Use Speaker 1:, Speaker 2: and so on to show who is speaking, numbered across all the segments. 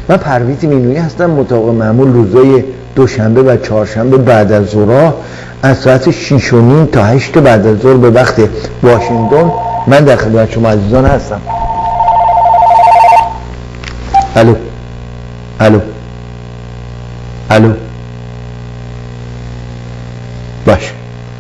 Speaker 1: من پرویز مینویی هستم. مطابق معمول روزای دوشنبه و چهارشنبه بعد از ظهر از ساعت 6:30 تا 8 بعد از ظهر به وقت واشنگتن من در خدمت شما عزیزان هستم. الو الو الو باشه.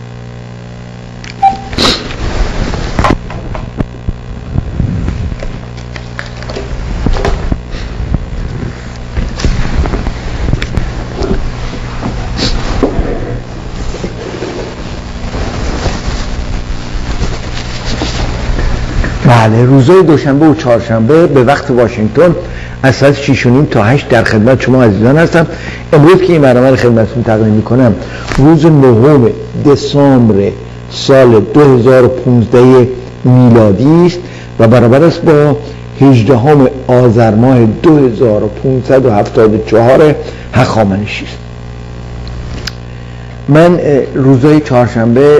Speaker 1: بله، روزهای دوشنبه و چهارشنبه به وقت واشنگتن از ساعت 6:30 تا 8 در خدمت شما عزیزان هستم. امروز که این برنامه رو خدمتتون تقدیم میکنم روز 9 دسامبر سال 2015 میلادی است و برابر است با 18 آذر ماه 2574 هخامنشی است. من روزهای چهارشنبه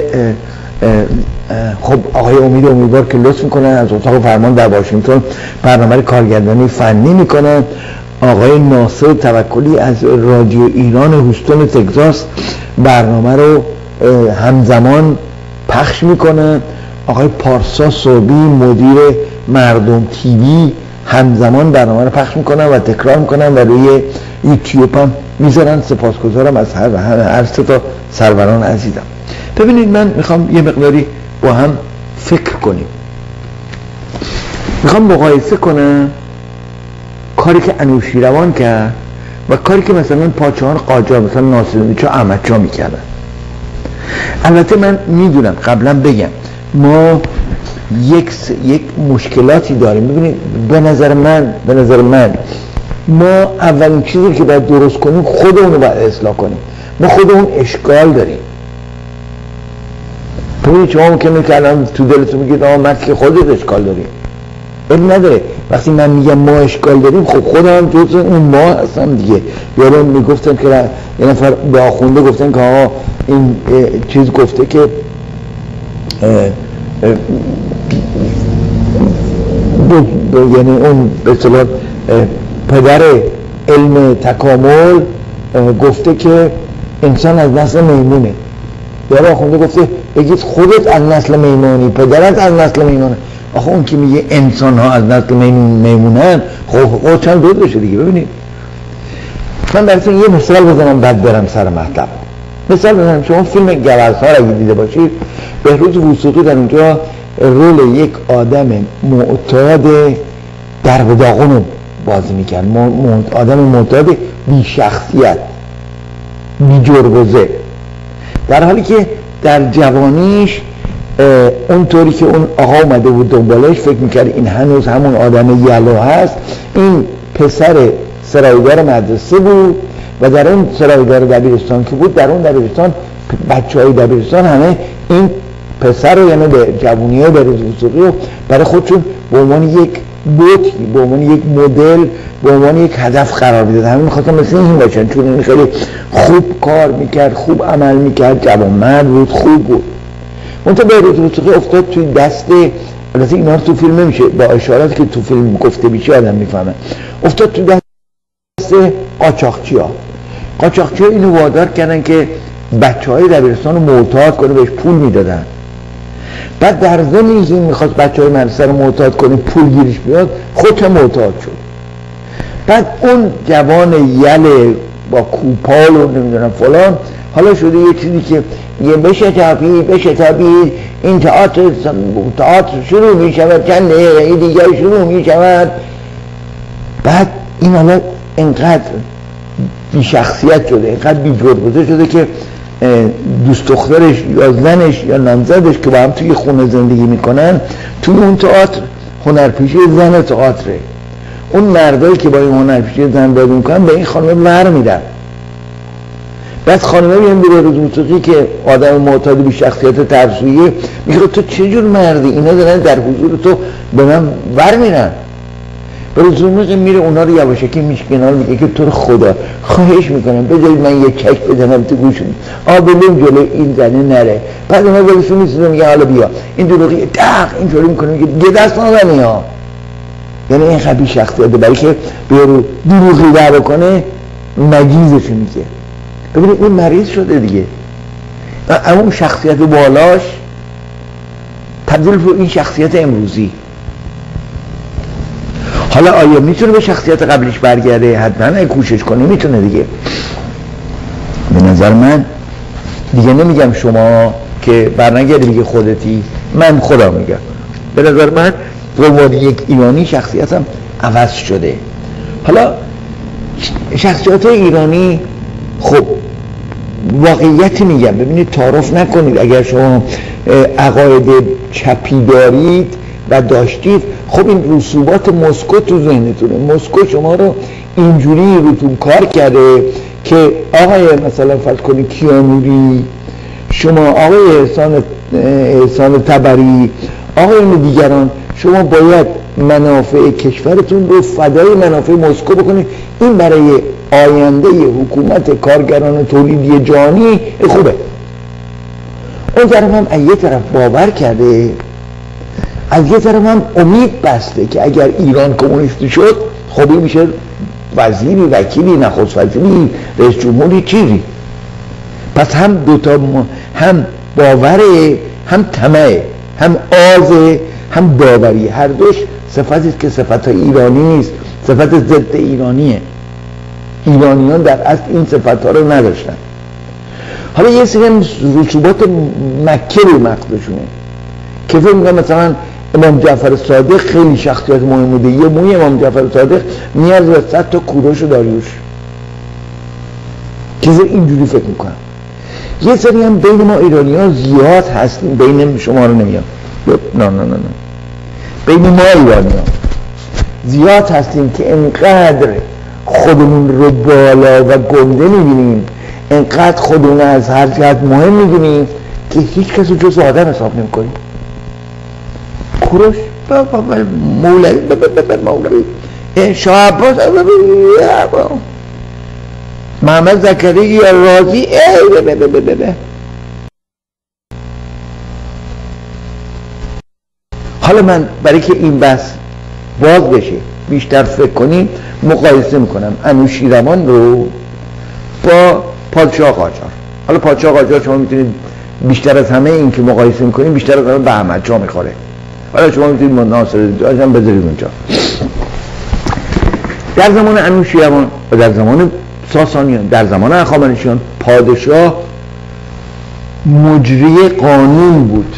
Speaker 1: خب آقای امیدوار که لطف میکنن از اتاق فرمان در واشنگتن برنامه کارگردانی فنی میکنن. آقای ناصر توکلی از رادیو ایران هوستون تگزاس برنامه رو همزمان پخش میکنن. آقای پارسا صوبی مدیر مردم تیوی همزمان برنامه رو پخش میکنن و تکرار میکنن و روی یوتیوب هم میذارن. سپاسگزارم از هر سه تا سروران عزیزم. ببینید، من میخوام یه مقداری با هم فکر کنیم. میخوام مقایسه کنم کاری که انوشیروان کرد و کاری که مثلا پادشاهان قاجار مثلا ناصرالدین احمدشاه میکردن. البته من میدونم قبلا بگم ما یک مشکلاتی داریم. ببینید، به نظر من ما اولین چیزی که باید درست کنیم خودمون باید اصلاح کنیم. ما خودمون اشکال داریم. ببینید، شما ممکنه که الان تو دلتون میگید مرد که خودت اشکال داری. این نداره. وقتی من میگم ما اشکال داریم، خب خودم جز اون ما هستم دیگه. یارو میگفتن که یه نفر به آخونده گفتن که آقا این چیز گفته که یعنی اون به اصطلاح پدر علم تکامل گفته که انسان از نسل میمونه. یارو آخونده گفته بگید خودت از نسل میمونی، پدرت از نسل میمونه. آخه اون که میگه انسان ها از نسل میمونن، خب چند دود بشه دیگه. ببینید، من براتون یه مثال بزنم بعد برم سر مطلب. مثال بزنم، شما فیلم گوزها رو اگه دیده باشید، بهروز وثوقی در اونجا رول یک آدم معتاد درب داغون رو بازی میکرد. آدم معتاد بی شخصیت، بی جربزه، در حالی که در جوانیش اونطوری که اون آقا اومده بود دنبالش فکر میکرد این هنوز همون آدم یلو هست. این پسر سرایدار مدرسه بود و در اون سرایدار دبیرستان که بود، در اون دبیرستان بچه‌های دبیرستان همه این پسر رو، یعنی به جوونی های بهروز وثوقی رو برای خودشون به عنوان یک بوتی، به عنوان یک مدل، به عنوان یک هدف قرار میداد. همین میخواستن مثل این باشن، چون این خیلی خوب کار میکرد، خوب عمل میکرد، جوانمرد بود، خوب بود. اونتا بهروز وثوقی افتاد توی دست، البته اینا رو تو فیلم نمیشه، با اشاراتی که تو فیلم گفته میشه آدم میفهمه، افتاد توی دست قاچاقچی‌ها. قاچاقچی‌ها اینو وادار کردن که بچه‌های دبیرستان رو معتاد کنه، بهش پول میدادن. بعد در ضمن این میخواست بچه‌های مدرسه رو معتاد کنه، پول گیرش بیاد، خودش معتاد شد. بعد اون جوان یله با کوپال و نمیدونم فلان حالا شده یه چیزی که یه بشتابی این تئاتر شروع میشود، چند دقیقه دیگه شروع میشود. بعد این حالا اینقدر بی شخصیت شده، اینقدر بی جربزه شده که دوست دخترش یا زنش یا نامزدش که با هم توی خونه زندگی میکنن، توی اون تئاتر هنرپیشه زن تئاتره. اون مردایی که با این هنرپیشه زن بازی میکنن به این خانم ور میدن. بعد خانمه میگن به بهروز وثوقی که آدم معتاد بی شخصیت ترسویه، میگه تو چه جور مردی، اینا دارن در حضور تو به من ور میرن. بهروز وثوقی میره اونا رو یواشکی میشکنه، میگه که تو رو خدا خواهش میکنم بذارید من یه چک بزنم تو گوشم، آبلون جلوی این زنه نره. بعد اونا بهشون میسونه، میگه حالا بیا این دروغی دق اینطوری میکنه، میگه دیگه دست نزنی ها. یعنی این خبی شخصیته، برای که بیارو دروغی دعوا کنه مجیزش میگه. ببینید این مریض شده دیگه، اما اون شخصیت بالاش تبدیل به این شخصیت امروزی. حالا آیا میتونه به شخصیت قبلیش برگرده؟ حتما اگه کوشش کنه میتونه دیگه. به نظر من دیگه نمیگم شما که برنگردی دیگه خودتی، من خدا میگم به نظر من به عنوان یک ایرانی شخصیتم عوض شده. حالا شخصیت ایرانی خب واقعیتی میگم، ببینید تعارف نکنید، اگر شما عقاید چپی دارید و داشتید خب این رسوبات مسکو تو ذهنتونه. مسکو شما رو اینجوری روتون کار کرده که آقای مثلا فرض کنید کیانوری، شما آقای احسان طبری، آقایان دیگران، شما باید منافع کشورتون رو فدای منافع مسکو بکنید. این برای آینده حکومت کارگران تولیدی جهانی خوبه. اون طرف هم از یه طرف باور کرده، از یه طرف هم امید بسته که اگر ایران کمونیستی شد خب این میشه وزیری، وکیلی، نخست وزیری، رئیس جمهوری، چیزی. پس هم دوتا هم باوره، هم طمعه، هم آزه، هم داوری. هر دوش صفتی که صفت ایرانی نیست، صفت ضد ایرانیه. ایرانیان در اصل این صفت ها رو نداشتن. حالا یه سری رسوبات مکه رو مقدشونه که فکر میکنم مثلا امام جعفر صادق خیلی شخصیت مهم بوده، یه موی امام جعفر صادق میارز و 100 تا کوروش و داریوش، چیز اینجوری فکر میکنم. یه سری هم بین ما ایرانی ها زیاد هستیم، بین شما رو نمیام، نه بین ما ایرانی ها زیاد هستیم که انقدر خودمون رو بالا و گنده میبینیم، انقدر خودمون از هر جهت مهم میبینیم که هیچ کس رو جز آدم حساب نمیکنیم. کوروش مولوی شاه عباس، محمد زکریا رازی، حالا من برای که این بحث باز بشه بیشتر فکر کنیم مقایسه میکنم انوشیروان رو با پادشاه قاجار. حالا پادشاه قاجار شما میتونید بیشتر از همه این که مقایسه میکنیم بیشتر از همه به احمد شاه میخوره. حالا شما میتونید ناصرالدین هم بذارید اونجا. در زمان انوشیروان و در زمان ساسانیان، در زمان هخامنشیان، پادشاه مجری قانون بود.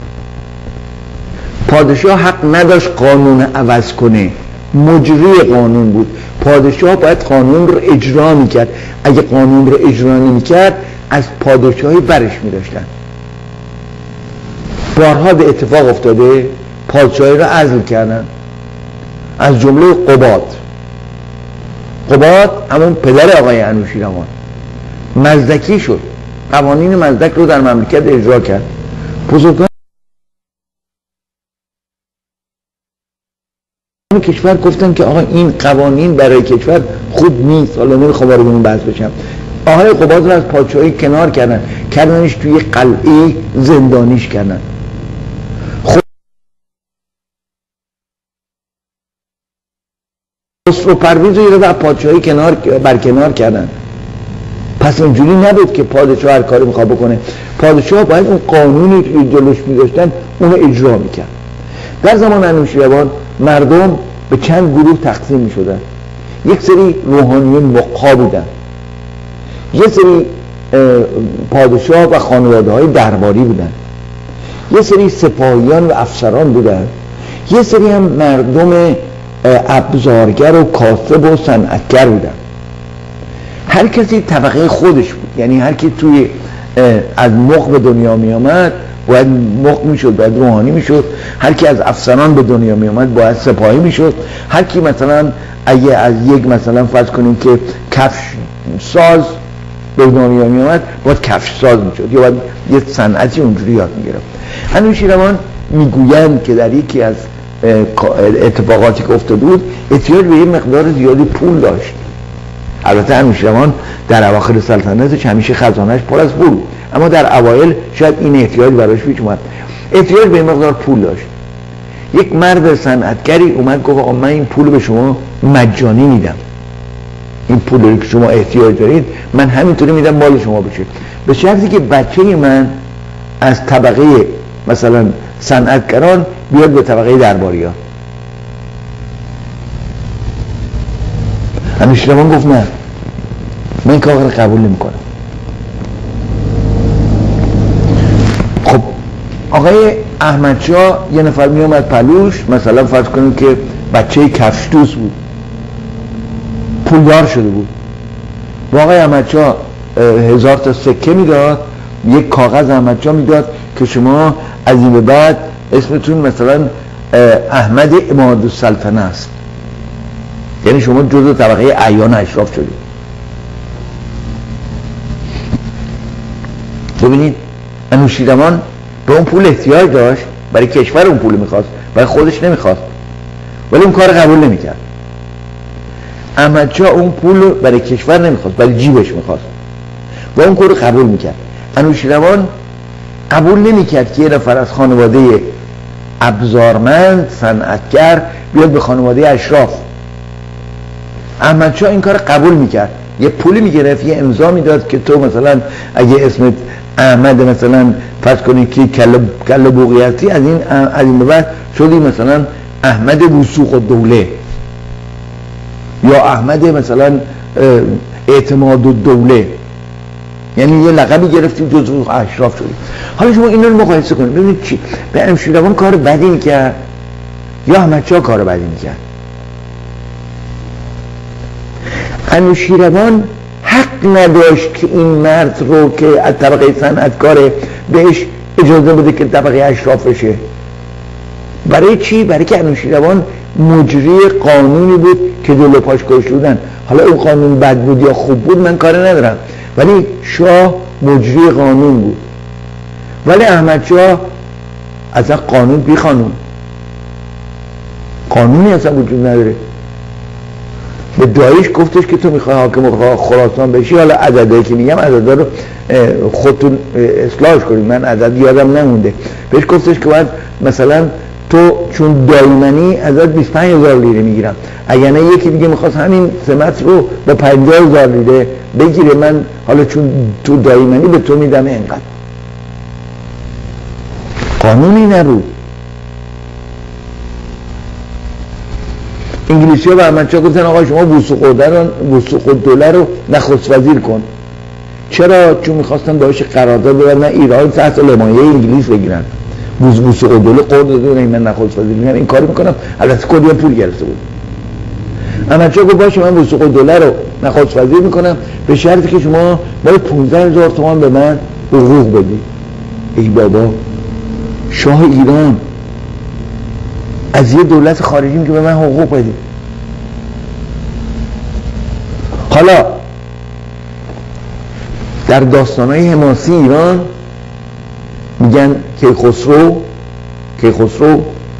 Speaker 1: پادشاه حق نداشت قانون عوض کنه، مجری قانون بود. پادشاه باید قانون رو اجرا میکرد. اگه قانون رو اجرا نمیکرد از پادشاهی برش میداشتن. بارها به اتفاق افتاده پادشاهی رو عزل کردن، از جمله قباد همون پدر آقای انوشیروان مزدکی شد، قوانین مزدک رو در مملکت اجرا کرد. بزرگان کشور گفتن که آقا این قوانین برای کشور خوب نیست، حالا نمیخوام وارد اون بحث بشم. آقای قباد رو از پادشاهی کنار کردنش توی قلعه زندانیش کردن. خسرو پرویز رو از پادشاهی برکنار کردن. پس اینجوری نبود که پادشاه هر کاری میخواد بکنه. پادشاه باید اون قانونی که جلوش میذاشتن اونو اجرا میکرد. در زمان انوشیروان مردم به چند گروه تقسیم میشدن. یک سری روحانیون مقا بودن، یک سری پادشاه و خانواده های درباری بودن، یک سری سپاهیان و افسران بودن، یک سری هم مردم ابزارگر و کاسب و صنعتگر بودن. هر کسی طبقه خودش بود، یعنی هر کی توی از مق به دنیا می آمد باید مق می شد، باید روحانی می شد. هر کی از افسران به دنیا می آمد باید سپاهی می شد. هر کی مثلا اگه از یک مثلا فرض کنیم که کفش ساز به دنیا می آمد باید کفش ساز می شد یا باید یه صنعتی اونجوری یاد می گرفت. انوشیروان میگویند که در یکی از اتفاقاتی که افتاده بود احتیاج به یه مقدار زیادی پول داشت. البته انوشیروان در اواخر سلطنتش همیشه خزانه‌اش پر از پول، اما در اوایل شاید این احتیاج براش پیش اومد. احتیاج به یه مقدار پول داشت. یک مرد صنعتگری اومد گفت آقا من این پول به شما مجانی میدم، این پولی که شما احتیاج دارید من همینطوری میدم مال شما بشه، به شرطی که بچه من از طبقه مثلا صنعتگران بیاد به طبقه درباریان. انوشیروان گفت نه، من این کار رو قبول نمی کنم. خب آقای احمدشاه یه نفر می اومد پلوش، مثلا فرض کنیم که بچه کفشدوز بود، پولدار شده بود، با آقای احمدشاه 1000 تا سکه میداد، یک کاغذ احمدشاه میداد که شما از این به بعد اسمتون مثلا احمد عمادالسلطنه است، یعنی شما جزء طبقه اعیان اشراف شدید. ببینید انوشیروان به اون پول احتیاج داشت، برای کشور اون پول میخواست، برای خودش نمیخواست، ولی اون کار قبول نمیکرد. احمدشاه اون پول برای کشور نمیخواست، برای جیبش میخواست و اون کار قبول میکرد. انوشیروان قبول نمیکرد که یه نفر از خانواده ابزارمند صنعتگر بیاد به خانواده اشراف. احمدشاه این کار قبول میکرد، یه پولی میگرفت، یه امضا میداد که تو مثلا اگه اسمت احمد مثلا فرض کنی که کله بوقی هستی، از این به بعد شدی مثلا احمد وثوق الدوله یا احمد مثلا اعتماد الدوله، یعنی یه لقبی گرفتی جزو اشراف شدی. حالا شما این رو مقایسه کنید ببینید چی به انوشیروان کار بدی میکرد یا احمدشاه کار بدی میکرد. انوشیروان حق نداشت که این مرد رو که از طبقه صنعتکاره بهش اجازه بده که طبقه اشراف بشه. برای چی؟ برای که انوشیروان مجری قانونی بود که جلو پاش گذاشته بودن. حالا اون قانون بد بود یا خوب بود من کاری ندارم، ولی شاه مجری قانون بود. ولی احمدشاه اصلا قانون بی قانون، قانونی اصلا وجود نداره. به دایش گفتش که تو میخوای حاکم خراسان بشی، حالا عددهایی که میگم عددها رو خودتون اصلاحش کنید، من عدد یادم نمونده. بهش گفتش که باید مثلا تو چون دایمنی ازت 25,000 لیره میگیرم، اگر نه یکی دیگه میخواست همین سمت رو به 50,000 لیره بگیره، من حالا چون تو دایمنی به تو میدم اینقدر. قانونی نبود. انگلیسی ها به احمدشاه گفتن آقا شما وثوق الدوله رو نخست وزیر کن. چرا؟ چون میخواستن باهاش قرارداد ببندن ایران تحت لمایه انگلیس بگیرن. وثوق الدوله قول داده من نخست وزیر میگم این کاری میکنم، البته کلی پول گرفته بود. احمدشاه گفت باشه من وثوق الدوله رو نخست وزیر میکنم به شرطی که شما باید 15,000 تومان به من حقوق بدی. ای بابا، شاه ایران از یه دولت خارجی که به من حقوق بدی. حالا در داستانهای حماسی ایران میگن کیخسرو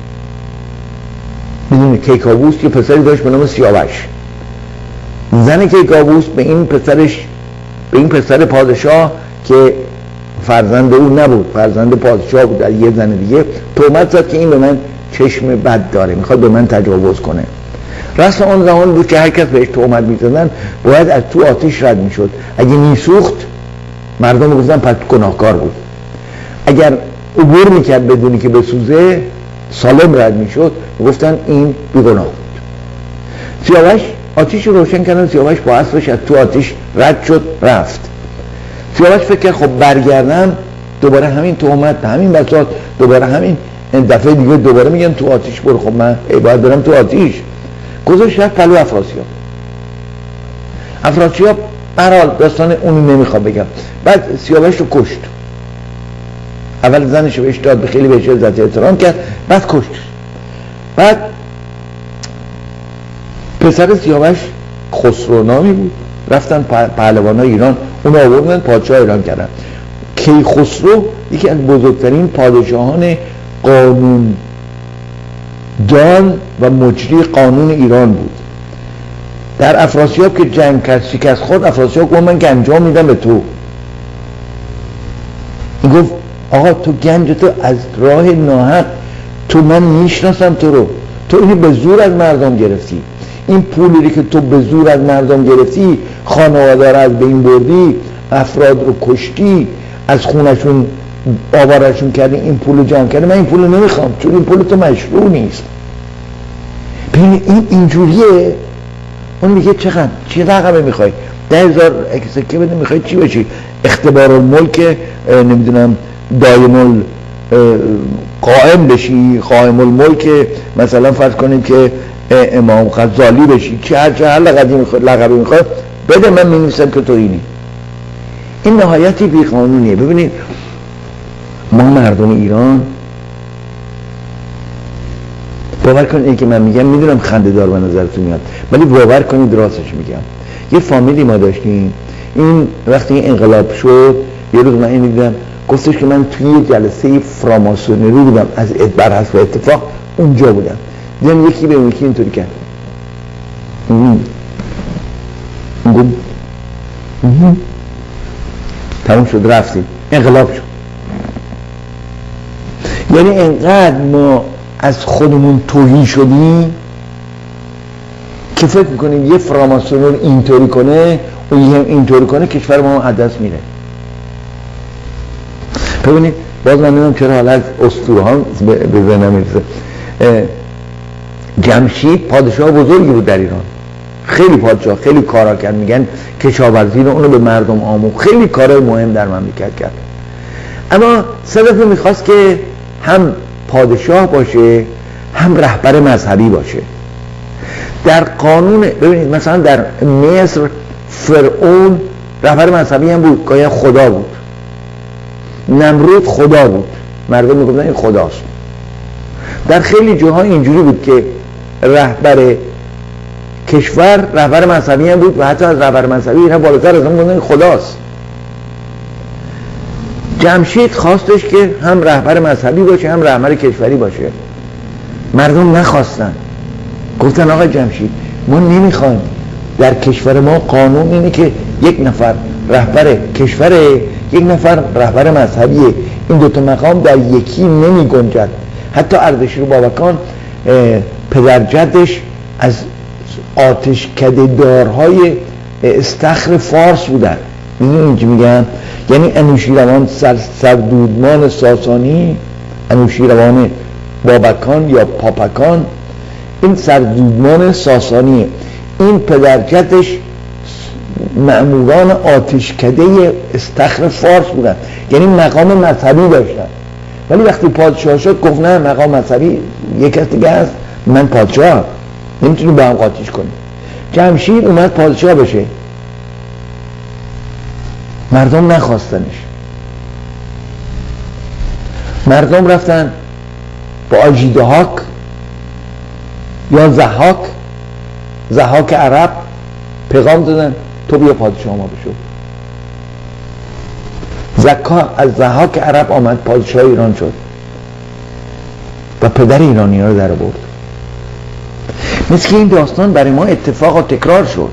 Speaker 1: میدونه کیکاووس که پسری داشت به نام سیاوش. زن کیکاووس به این پسر پادشاه که فرزند او نبود، فرزند پادشاه بود، از یه زن دیگه تهمت زد که این به من چشم بد داره، میخواد به من تجاوز کنه. رسم آن زمان بود که هر کس بهش تهمت میزدن باید از تو آتیش رد میشد. اگه میسوخت مردم گفتن پس گناهکار بود، اگر عبور میکرد بدونی که بسوزه سالم رد میشد گفتن این بیگناه بود. سیاوش آتیش روشن کردن، سیاوش با اسبش از تو آتیش رد شد رفت. سیاوش فکر کرد خب برگردم دوباره همین تهمت، همین بساط، دوباره همین دفعه دیگه دوباره میگن تو آتیش برو، خب من باید برم تو آتیش. گذاشت رفت پلو افراسیاب برحال داستان اونی نمیخوام بگم. بعد سیاوش رو کشت. اول زنش رو بهش داد، به خیلی بهش عزت احترام کرد، بعد کشت. بعد پسر سیاوش خسرو نامی بود، رفتن پهلوانای ایران اون آوردن پادشاه ایران کردن. کیخسرو یکی از بزرگترین پادشاهان قانون دان و مجری قانون ایران بود. در افراسیاب که جنگ کرد شکست خورد، افراسیاب گفت من گنجام میدم به تو. این گفت آقا تو گنج تو از راه ناحق تو من میشناسم تو رو، تو اینو به زور از مردم گرفتی، این پولی که تو به زور از مردم گرفتی، خانواده رو از بین بردی، افراد رو کشتی، از خونشون آوارشون کردی، این پول رو جمع کردی، من این پول رو نمیخوام چون این پول تو مشروع نیست. ببین این اینجوریه. اون میگه چقدر چی رقمه میخوای؟ 10,000 سکه بده، میخوای چی بشی؟ اختبار الملک نمیدونم دایم قائم بشی، قائم الملک مثلا فرض کنیم که امام غزالی بشی، چه هر لقبی میخوای بده، من می‌نویسم که تو اینی. این نهایتی بیقانونیه. ببینید ما مردم ایران، باور کنید این که من میگم میدونم خنده دار به نظرتون میاد ولی باور کنید راستش میگم. یه فامیلی ما داشتیم، این وقتی این انقلاب شد یه روز من این دیدم، گفتش که من توی یه جلسه فراماسونری بودم، از بر حسب اتفاق اونجا بودم، دیدم یکی به یکی اینطوری کرد، تموم شد، رفتیم، انقلاب شد. یعنی انقدر ما از خودمون توهی شدیم که فکر میکنیم یه فراماسونر اینطوری کنه و یه هم اینطوری کنه کشور ما از دست میره. ببینید باز من نمیدونم چرا حالا از اسطوره ها به ذهنم میرسه. جمشید پادشاه بزرگی بود در ایران، خیلی پادشاه، خیلی کارا کرد، میگن کشاورزی رو اونو به مردم آموخت، خیلی کارهای مهم در مملکت کرد. اما صدف میخواست که هم پادشاه باشه هم رهبر مذهبی باشه. در قانون ببینید مثلا در مصر فرعون رهبر مذهبی هم بود، گاهی خدا بود. نمرود خدا بود، مردم میگفتن این خداست. در خیلی جاها اینجوری بود که رهبر کشور رهبر مذهبی هم بود و حتی از رهبر مذهبی اینا بالاتر از اون میگفتن این خداست. جمشید خواستش که هم رهبر مذهبی باشه هم رهبر کشوری باشه. مردم نخواستن، گفتن آقا جمشید ما نمیخوایم، در کشور ما قانون اینه که یک نفر رهبر کشوره، یک نفر رهبر مذهبیه، این دوتا مقام در یکی نمی گنجد. حتی اردشیر بابکان پدر جدش از آتشکده دارهای استخر فارس بودن. میدونید چی میگن؟ یعنی انوشیروان سردودمان ساسانی، انوشیروان بابکان یا پاپکان، این سردودمان ساسانیه. این پدرجدش مأموران آتشکده استخر فارس بودن، یعنی مقام مذهبی داشتن. ولی وقتی پادشاه شد گفت نه، مقام مذهبی یک کس دیگه هست، من پادشاه، نمیتونی با هم قاطیش کنی. جمشید اومد پادشاه بشه، مردم نخواستنش، مردم رفتن با آژیدهاک یا ضحاک عرب پیغام دادن تو بیا پادشاه ما بشو. از ضحاک عرب آمد پادشاه ایران شد و پدر ایرانی ها رو در برد. مثل که این داستان برای ما اتفاق و تکرار شد.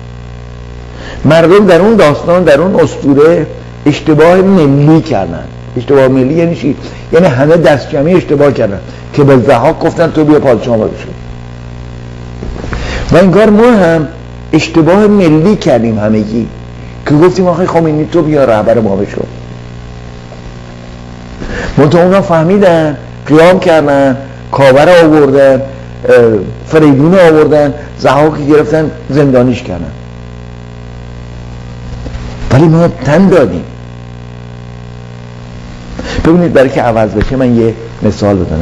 Speaker 1: مردم در اون داستان، در اون اسطوره اشتباه ملی کردن. اشتباه ملی یعنی چی؟ یعنی همه دست جمعی اشتباه کردن که به ضحاک گفتن تو بیا پادشاه ما بشو. و انگار ما هم اشتباه ملی کردیم همگی که گفتیم آخه خمینی تو بیا رهبر ما بشو. منتها اونا فهمیدن، قیام کردن، کاوه رو آوردن، فریدون رو آوردن، ضحاک گرفتن زندانیش کردن. ولی ما تن دادیم. ببینید برای که عوض بشه من یه مثال بزنم.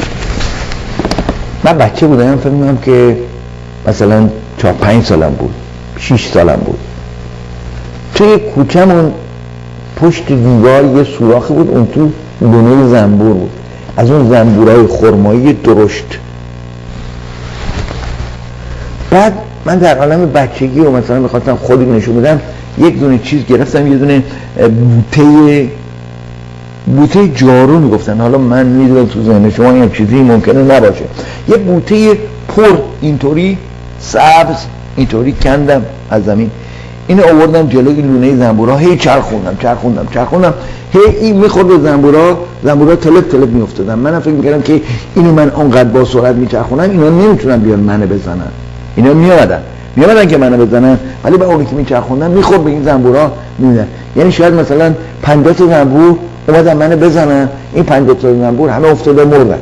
Speaker 1: من بچه بودم، فکر می‌کنم که مثلا 4-5 سالم بود، 6 سالم بود. توی کوچه‌مون پشت دیوار یه سوراخی بود، اون تو دونه زنبور بود، از اون زنبورهای خرمایی درشت. بعد من در عالم بچگی و مثلا می‌خواستم خودی نشون بدم، یک دونه چیز گرفتم، یه دونه بوته جارو میگفتن، حالا من میدونم تو ذهن شما این چیزی ممکنه نباشه، یه بوته پر اینطوری سبز اینطوری کندم از زمین، اینو آوردم جلوی لونه زنبورا، هی چرخوندم هی این میخورد به زنبورا تلپ میافتادن. منم فکر میکردم که اینو من اونقدر با سرعت میچرخونم اینا نمیتونن بیان منو بزنن. اینا میامدن که منو بزنن، ولی با اونی که میچرخوندن میخورد به این زنبورا میدن. یعنی شاید مثلا 50 تا زنبور اومدن منو بزنن، این 50 تا زنبور همه افتاده مردن،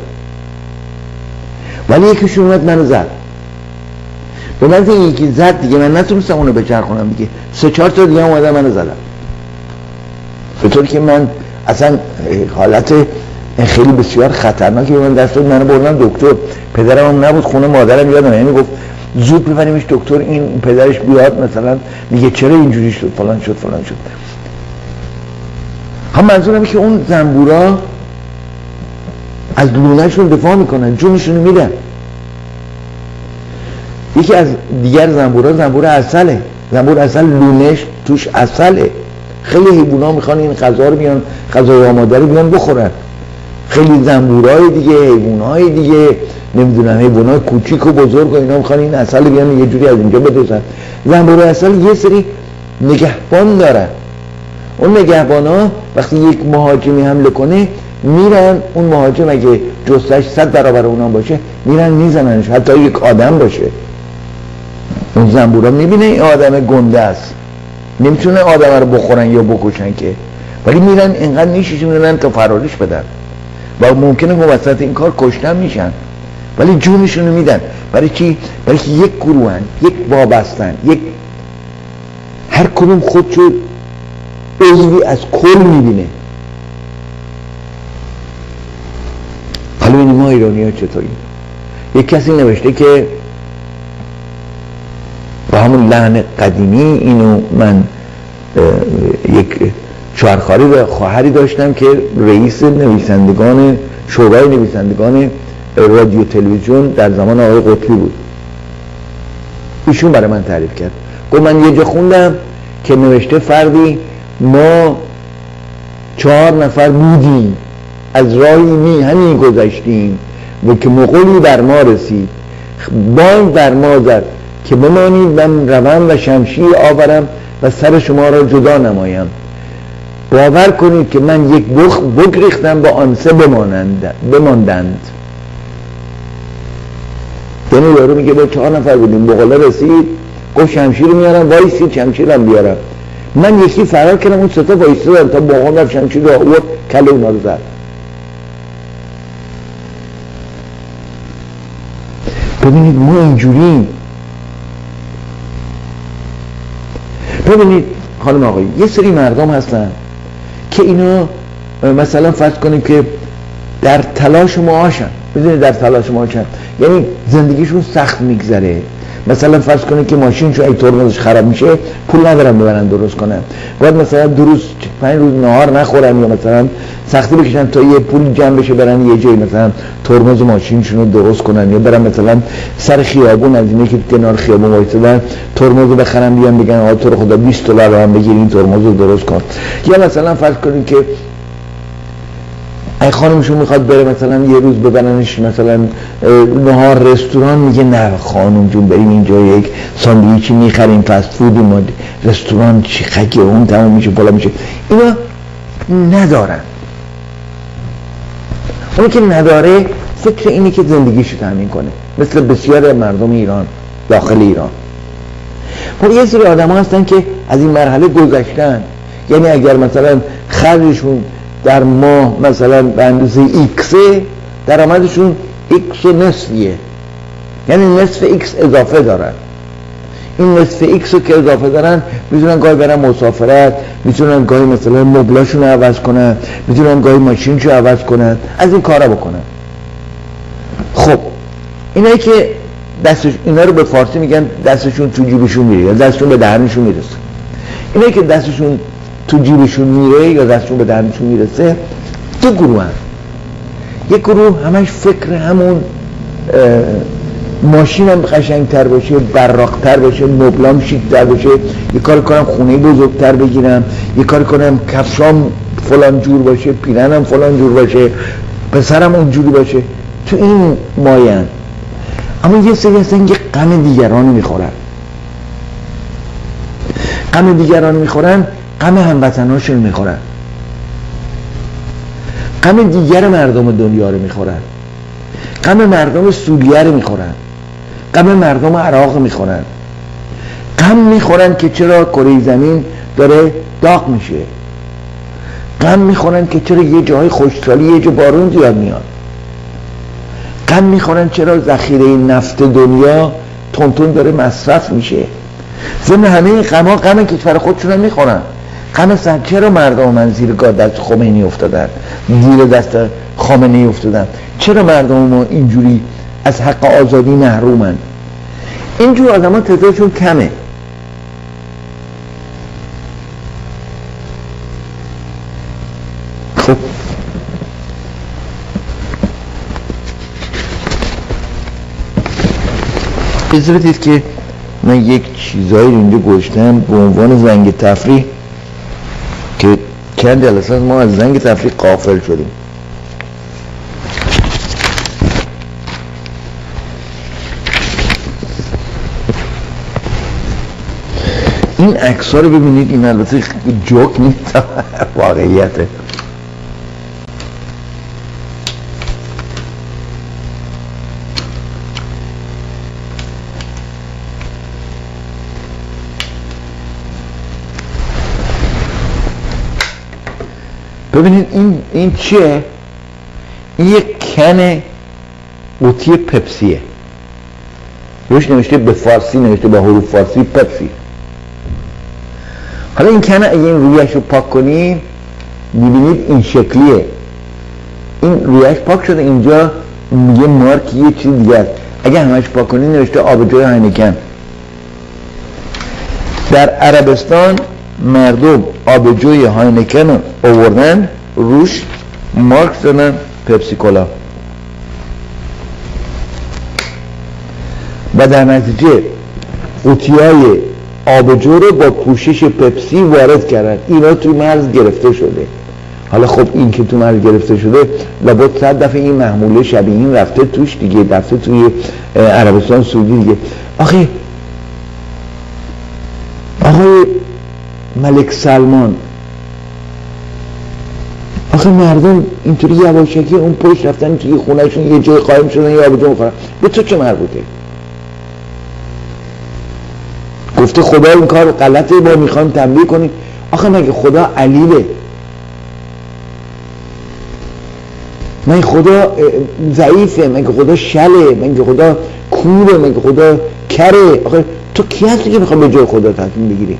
Speaker 1: ولی یکیشون اومد منو زد. به من یکی زد دیگه، من نتونستم اونو بچرخونم دیگه، 3-4 تا دیگه اومدن منو زدن. به طور که من اصلا حالت خیلی بسیار خطرناکی به من دست داد. منو بردن دکتر، پدرم هم نبود خونه، مادرم یادم، یعنی گفت زود ببریمش دکتر، این پدرش بیاد مثلا میگه چرا اینجوری شد فلان شد. هم منظورم که اون زنبورا از لونه‌شون دفاع میکنن، جونشون میدن. یکی از دیگر زنبور عسله. زنبور عسل لونش توش عسله. خیلی حیوونا میخوان این غذا رو بیان، غذای آماده رو بیان بخورن. خیلی زنبورای دیگه، حیوانای دیگه، نمیدونم حیوانای کوچیک و بزرگ و اینا میخوان این عسل رو بیان یه جوری از اینجا بدوزن. زنبور عسل یه سری نگهبان دارن. اون نگهبانا وقتی یک مهاجمی حمله کنه میرن، اون مهاجم اگه جثه‌اش 100 برابر اونام باشه میرن میزننش، حتی یک آدم باشه. اون زنبورا میبینه این آدم گنده است، نمیتونه آدم رو بخورن یا بکشن که، ولی میرن اینقدر نیششون تا فرارش بدن و ممکنه که وسط این کار کشتن میشن، ولی جونشونو میدن. برای چی؟ برای که یک گروهن، یک وابستن، یک هر کدوم خودشو عضوی از کل میبینه. حالا ببینید ما ایرانی ها چطوری. یک کسی نوشته که با همون لحن قدیمی، اینو من یک خواهری داشتم که رئیس نویسندگان شورای نویسندگان رادیو تلویزیون در زمان آقای قطبی بود. ایشون برای من تعریف کرد، گفت من یه جا خوندم که نوشته فردی ما 4 نفر بودیم، از راهی همین گذشتیم و که مغولی بر ما رسید، بانگ بر ما زد که بمانید من روم و شمشیر آورم و سر شما را جدا نمایم. باور کنید که من یک بگریختم با آن 3 بماندند. یعنی یارو میگه با 4 نفر بودیم، مغوله رسید گفت شمشیر میارم، وایسید شمشیرم بیارم. من یکی فرار کردم، اون 3 تا وایسادن تا مغول رفت شمشیر رو آورد کله اونا رو زد. ببینید ما اینجوریم. ببینید خانم آقای، یه سری مردم هستن که اینا مثلا فرض کنیم که در تلاش معاشن، ببینید در تلاش معاشن، یعنی زندگیشون سخت میگذره. مثلا فرض کنید که ماشینشون اگه ترمزش خراب میشه پول ندارن ببرن درست کنن، باید مثلا 2 روز 5 روز نهار نخورن یا مثلا سختی بکشن تا یه پول جمع بشه برن یه جایی مثلا ترمز ماشینشون رو درست کنن، یا برن مثلا سر خیابون از اینه که کنار خیابون وایسادن ترمز رو بخرن بیان بگن آقا تو رو خدا 20 دلار رو هم بگیر این ترمز رو درست کن. یا مثلا فرض کنید که ای خانمشون میخواد بره مثلا یه روز ببرنش مثلا نهار رستوران، میگه نه خانم جون بریم اینجا یک ساندویچی میخریم فست فودی، ما رستوران چی خگه اون تمام میشه بالا میشه. اینا ندارن. اون که نداره فکر اینی که زندگیشو تامین کنه، مثل بسیار مردم ایران داخل ایران. ولی یه سری آدم ها هستن که از این مرحله گذشتن، یعنی اگر مثلا خرجشون در ماه مثلا به اندازه ایکسه، درآمدشون ایکس و نصفیه، یعنی نصف ایکس اضافه دارن. این نصف ایکس رو که اضافه دارن میتونن گاهی برن مسافرت، میتونن گاهی مثلا مبلاشون رو عوض کنن، میتونن گاهی ماشینشو عوض کنن، از این کارا بکنن. خب اینایی که اینا رو به فارسی میگن دستشون تو جیبشون میره یا دستشون به دهنشون میرسه. اینایی که دستشون تو جیبشون میره یا دستشون به دهنشون میرسه 2 گروه هست. یک گروه همش فکر همون ماشینم قشنگتر باشه، براقتر باشه، مبلام شیکتر باشه، یه کار کنم خونه بزرگتر بگیرم، یه کار کنم کفشام فلان جور باشه، پیرنم فلان جور باشه، پسرم اونجوری باشه. تو این ماین. اما یه سری هستن که غم دیگران میخورن. غم دیگران میخورن، غم هموطناشون میخورن، غم دیگر مردم دنیا رو میخورن، غم مردم سوریه رو میخورن، غم مردم عراق میخورن، غم میخورن که چرا کره زمین داره داغ میشه، غم میخورن که چرا یه جای خشکسالی یه جا بارون زیاد میاد، غم میخورن چرا ذخیره نفت دنیا تون داره مصرف میشه. ضمن همه این غما غم کشور خودشون هم میخورن. غم سر چرا مردم من زیر دست خمینی افتادن، زیر دست خامنه‌ای افتادن، چرا مردم ما اینجوری از حق آزادی محرومن؟ اینجور آدم ها تعدادشون کمه. خب اجازه بدید که من یک چیزایی رو اینجا گذاشتم به عنوان زنگ تفریح که چند جلسه ما از زنگ تفریح غافل شدیم. این عکس‌ها رو ببینید، این البته جوک نیست، واقعیته. ببینید این چیه؟ این یک کن قوطی پپسیه، روش نوشته به فارسی، نوشته با حروف فارسی پپسی. حالا این کن اگه این رویش رو پاک کنیم میبینید این شکلیه. این رویش پاک شده، اینجا میگه مارک یه چیز دیگه است. اگه همش پاک کنیم نوشته آبجوی هاینکن. در عربستان مردم آبجوی هاینکن رو آوردن، روش مارک زدن پپسی کولا و در نتیجه قوطی‌های آبجو رو با پوشش پپسی وارد کردن. اینا توی مرز گرفته شده. حالا خب این که تو مرز گرفته شده لابد 100 دفعه این محموله شبیه این رفته توش دیگه، رفته توی عربستان سعودی دیگه. آقای ملک سلمان، آخه مردم اینطوری یواشکی اون پشت رفتن توی خونهشون یه جای قایم شدن یا آبجو میخورن، به تو چه مربوطه؟ گفته خدا این کار غلطه، ما میخوایم تنبیه کنیم. آخه مگه خدا علیله؟ مگه خدا ضعیفه؟ مگه خدا شله؟ مگه خدا کوره؟ مگه خدا کره؟ آخه تو کی هستی که میخوای به جای خدا تصمیم بگیری؟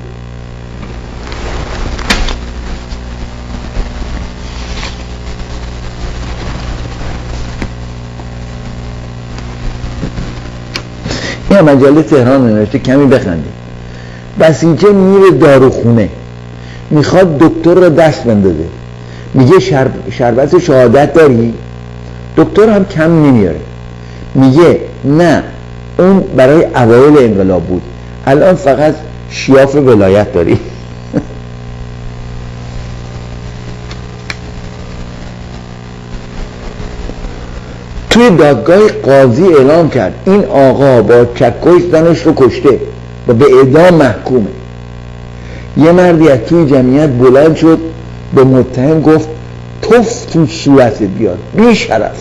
Speaker 1: این مجله تهران نوشته، کمی بخندید. بسیجه میره داروخونه، میخواد دکتر رو دست بندازه، میگه شربت شهادت داری؟ دکتر هم کم نمیاره، میگه نه اون برای اوایل انقلاب بود، الان فقط شیاف ولایت داری. توی دادگاه قاضی اعلام کرد این آقا با چکش زنش رو کشته و به اعدام محکومه. یه مردی از توی جمعیت بلند شد به متهم گفت توف تو صورتت بیاد، بی شرف.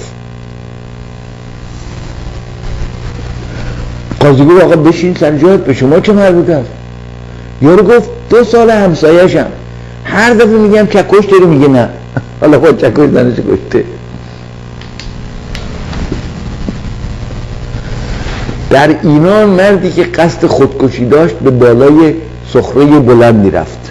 Speaker 1: قاضی گفت آقا بشین سر جات، به شما چه مربوط است؟ یارو گفت 2 سال همسایه‌شم، هر دفعه میگم چکش داری میگه نه، حالا با چکش زنش کشته. در ایران مردی که قصد خودکشی داشت به بالای صخره بلندی رفت،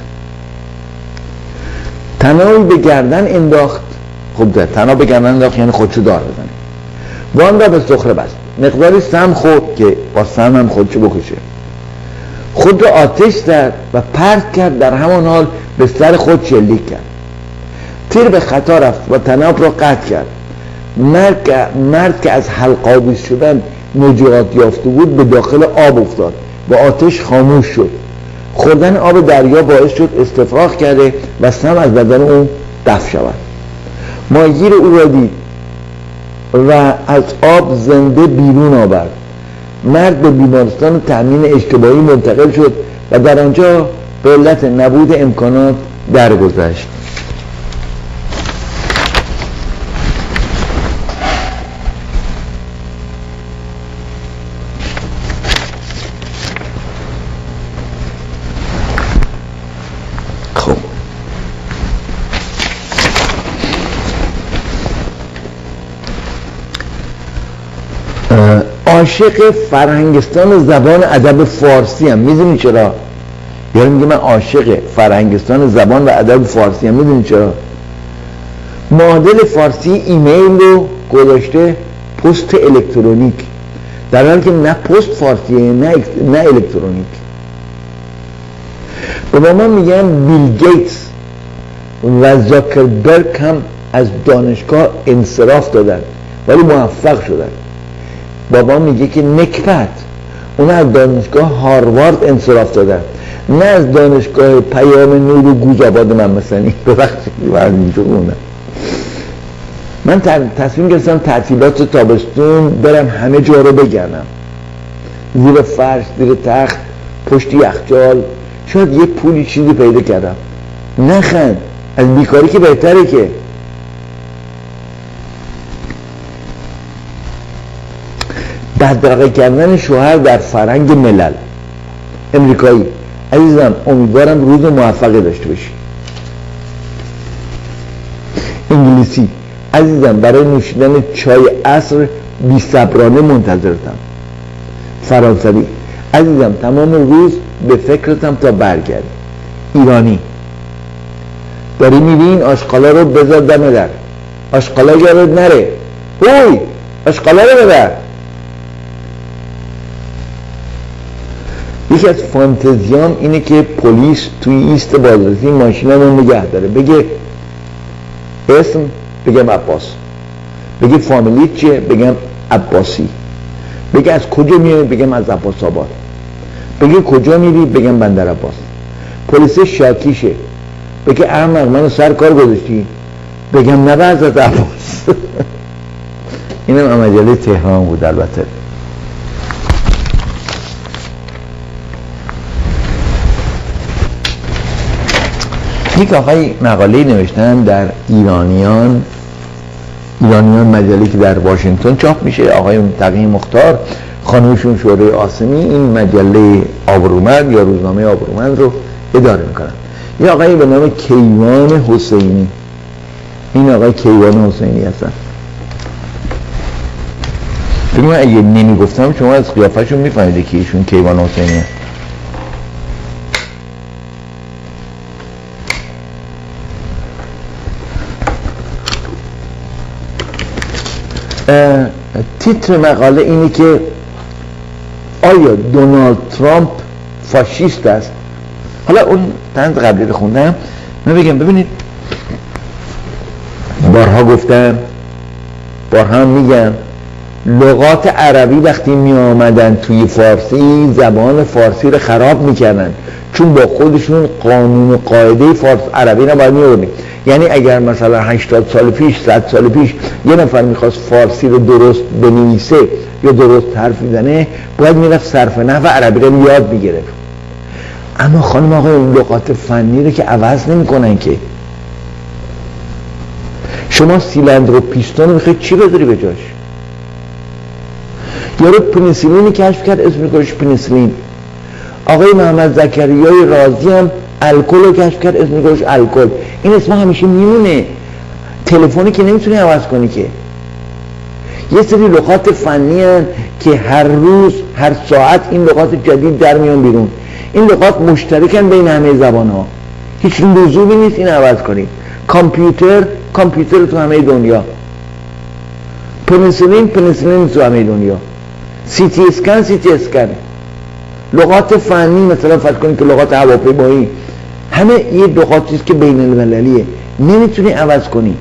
Speaker 1: تنابی به گردن انداخت. خب تناب به گردن انداخت یعنی خودشو دار بزنه، وان را به صخره بست، مقداری سم خورد که با سم هم خودشو بکشه، خود را آتش زد و پرت کرد، در همان حال به سر خود شلیک کرد. تیر به خطا رفت و تناب را قطع کرد. مرد که از حلق‌آویز شدن نجات یافته بود به داخل آب افتاد و آتش خاموش شد. خوردن آب دریا باعث شد استفراغ کرده و سم از بدن اون دفع شود. ماهیگیر او را دید و از آب زنده بیرون آورد. مرد به بیمارستان تأمین اجتماعی منتقل شد و در آنجا به علت نبود امکانات درگذشت. خب عاشق فرهنگستان زبان ادب فارسی هم. میدونی چرا؟ یعنی میگه من عاشق فرهنگستان زبان و ادب فارسی هم. میدونی چرا؟ معادل فارسی ایمیل رو گذاشته پست الکترونیک، در حالی که نه پست فارسیه نه الکترونیک. به ما میگن بیل گیتس و زاکربرگ هم از دانشگاه انصراف دادن ولی موفق شدن. بابا میگه که نکبت اونا از دانشگاه هاروارد انصراف دادن، نه از دانشگاه پیام نور و گوزآباد من مثلا. ببخشید اینجور مونم. من تصمیم گرفتم تعطیلات تابستون برم همه جا رو بگردم، زیر فرش، زیر تخت، پشت یخچال، شاید یه پولی چیزی پیدا کردم. نخند، از بیکاری که بهتره. که بدرقه کردن شوهر در فرهنگ ملل امریکایی. عزیزم امیدوارم روز موفقی داشته باشی. انگلیسی. عزیزم برای نوشیدن چای عصر بی‌صبرانه منتظرتم. فرانسوی. عزیزم تمام روز به فکرتم تا برگردی. ایرانی. داری میری این آشغالا رو بذار دم در. آشغالا یادت نره. هوی آشغالا رو ببر. یکی از فانتزیام اینه که پلیس توی ایست بازرسی ماشینمو نگه داره، بگه اسم بگم عباس، بگه فامیلیت چیه بگم عباسی، بگه از کجا میای بگم از عباس آباد، بگه کجا میری بگم بندر عباس. پلیس شاکیشه، بگه احمق منو سر کار گذاشتی بگم نه از عباس. اینم مجله تهران بود. البته یک آقای مقاله نوشتن در ایرانیان مجله که در واشنگتن چاپ میشه. آقای تقی مختار، خانوشون شورای آسمی این مجله آبرومند یا روزنامه آبرومند رو اداره میکنن. یه آقای به نام کیوان حسینی، این آقای کیوان حسینی هستن. بگم اگه نمیگفتم شما از قیافه‌شون میفهمید که ایشون کیوان حسینی هست. تیتر مقاله اینه که آیا دونالد ترامپ فاشیست است؟ حالا اون طنز قبلی رو خوندم. من بگم ببینید، بارها گفتم، بارها میگم، لغات عربی وقتی می آمدن توی فارسی زبان فارسی رو خراب میکردن، چون با خودشون قانون و قاعده فارسی عربی رو باید می‌آوردن. یعنی اگر مثلا 80 سال پیش 100 سال پیش یه نفر میخواست فارسی رو درست بنویسه یا درست حرف بزنه باید میرفت صرف نحو عربی رو یاد میگرفت. اما خانم آقای لغات فنی رو که عوض نمیکنن که. شما سیلندر و پیستون رو میخواید چی بذاری به جاش؟ یارو پنیسیلینی کشف کرد اسم میکنش پنیسیلین. آقای محمد زکریای رازی هم الکل رو کشف کرد اسم میکنش الکل. این اسم همیشه میمونه، تلفنی که نمیتونی عوض کنی که. یه سری لغات فنی هن که هر روز هر ساعت این لغات جدید در میان بیرون. این لغات مشترکن بین همه زبان ها، هیچ لزومی نیست این عوض کنید. کامپیوتر تو همه دنیا، پنیسیلین تو همه دنیا، سی تی اسکن. لغات فنی مثلا فرض کنید که لغات هواپیمایی همه یه لغاتیست که بین المللیه، نمیتونی عوض کنی.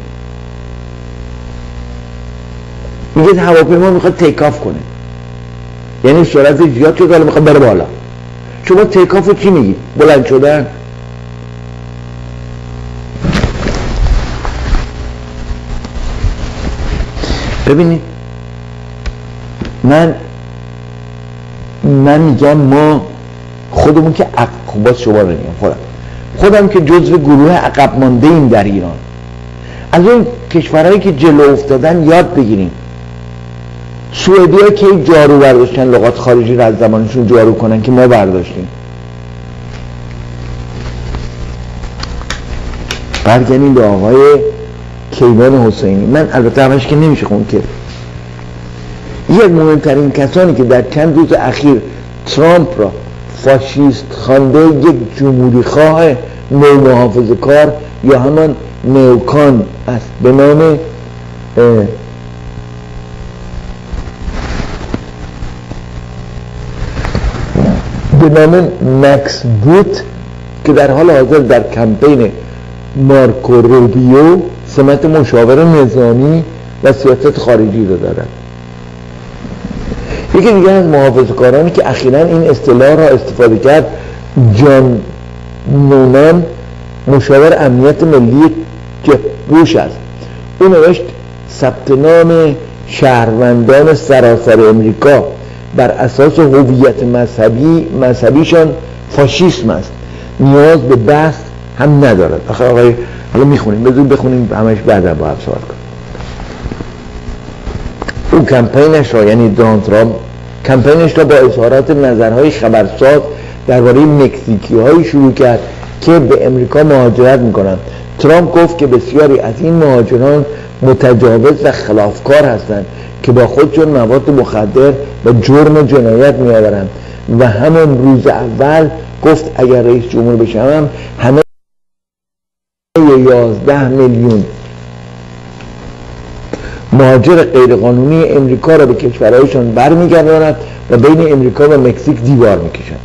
Speaker 1: میگه هواپیما میخواد تیک آف کنه، یعنی سرعت زیاد شد ولی میخواد بره بالا. شما تیک آف رو چی میگی؟ بلند شدن. ببینید من میگم ما خودمون که خب باز شما رو میگم خودم که جزو گروه عقب مانده ایم در ایران، از اون کشورهایی که جلو افتادن یاد بگیریم. سوئدی‌ها که جارو برداشتن لغات خارجی رو از زمانشون جارو کنن که ما برداشتیم. برگردیم به آقای کیوان حسینی. من البته همش که نمیشه خون که یک مهمترین کسانی که در چند روز اخیر ترامپ را فاشیست خوانده یک جمهوری خواه نومحافظه کار یا همان نیوکان است به نام مکس بوت که در حال حاضر در کمپین مارکو روبیو سمت مشاور نظامی و سیاست خارجی رو دارد. یکی دیگر از محافظه‌کارانی که اخیراً این اصطلاح را استفاده کرد جان نونان، مشاور امنیت ملی بوش است. او نوشت ثبت نام شهروندان سراسر امریکا بر اساس هویت مذهبیشان فاشیسم است، نیاز به بحث هم ندارد. آخه آقای حالا میخونیم، بذاریم بخونیم همش بعدا با هم صحبت کنیم. او کمپینش را، یعنی دونالد ترامپ کمپینش را با اظهارات نظرهای خبرساز درباره مکزیکی هایی شروع کرد که به امریکا مهاجرت میکنند. ترامپ گفت که بسیاری از این مهاجران متجاوز و خلافکار هستند که با خودشون مواد مخدر و جرم جنایت میآورند و همون روز اول گفت اگر رئیس جمهور بشم همه 11 میلیون مهاجر غیرقانونی امریکا را به کشورهایشان برمیگرداند و بین امریکا و مکزیک دیوار میکشند.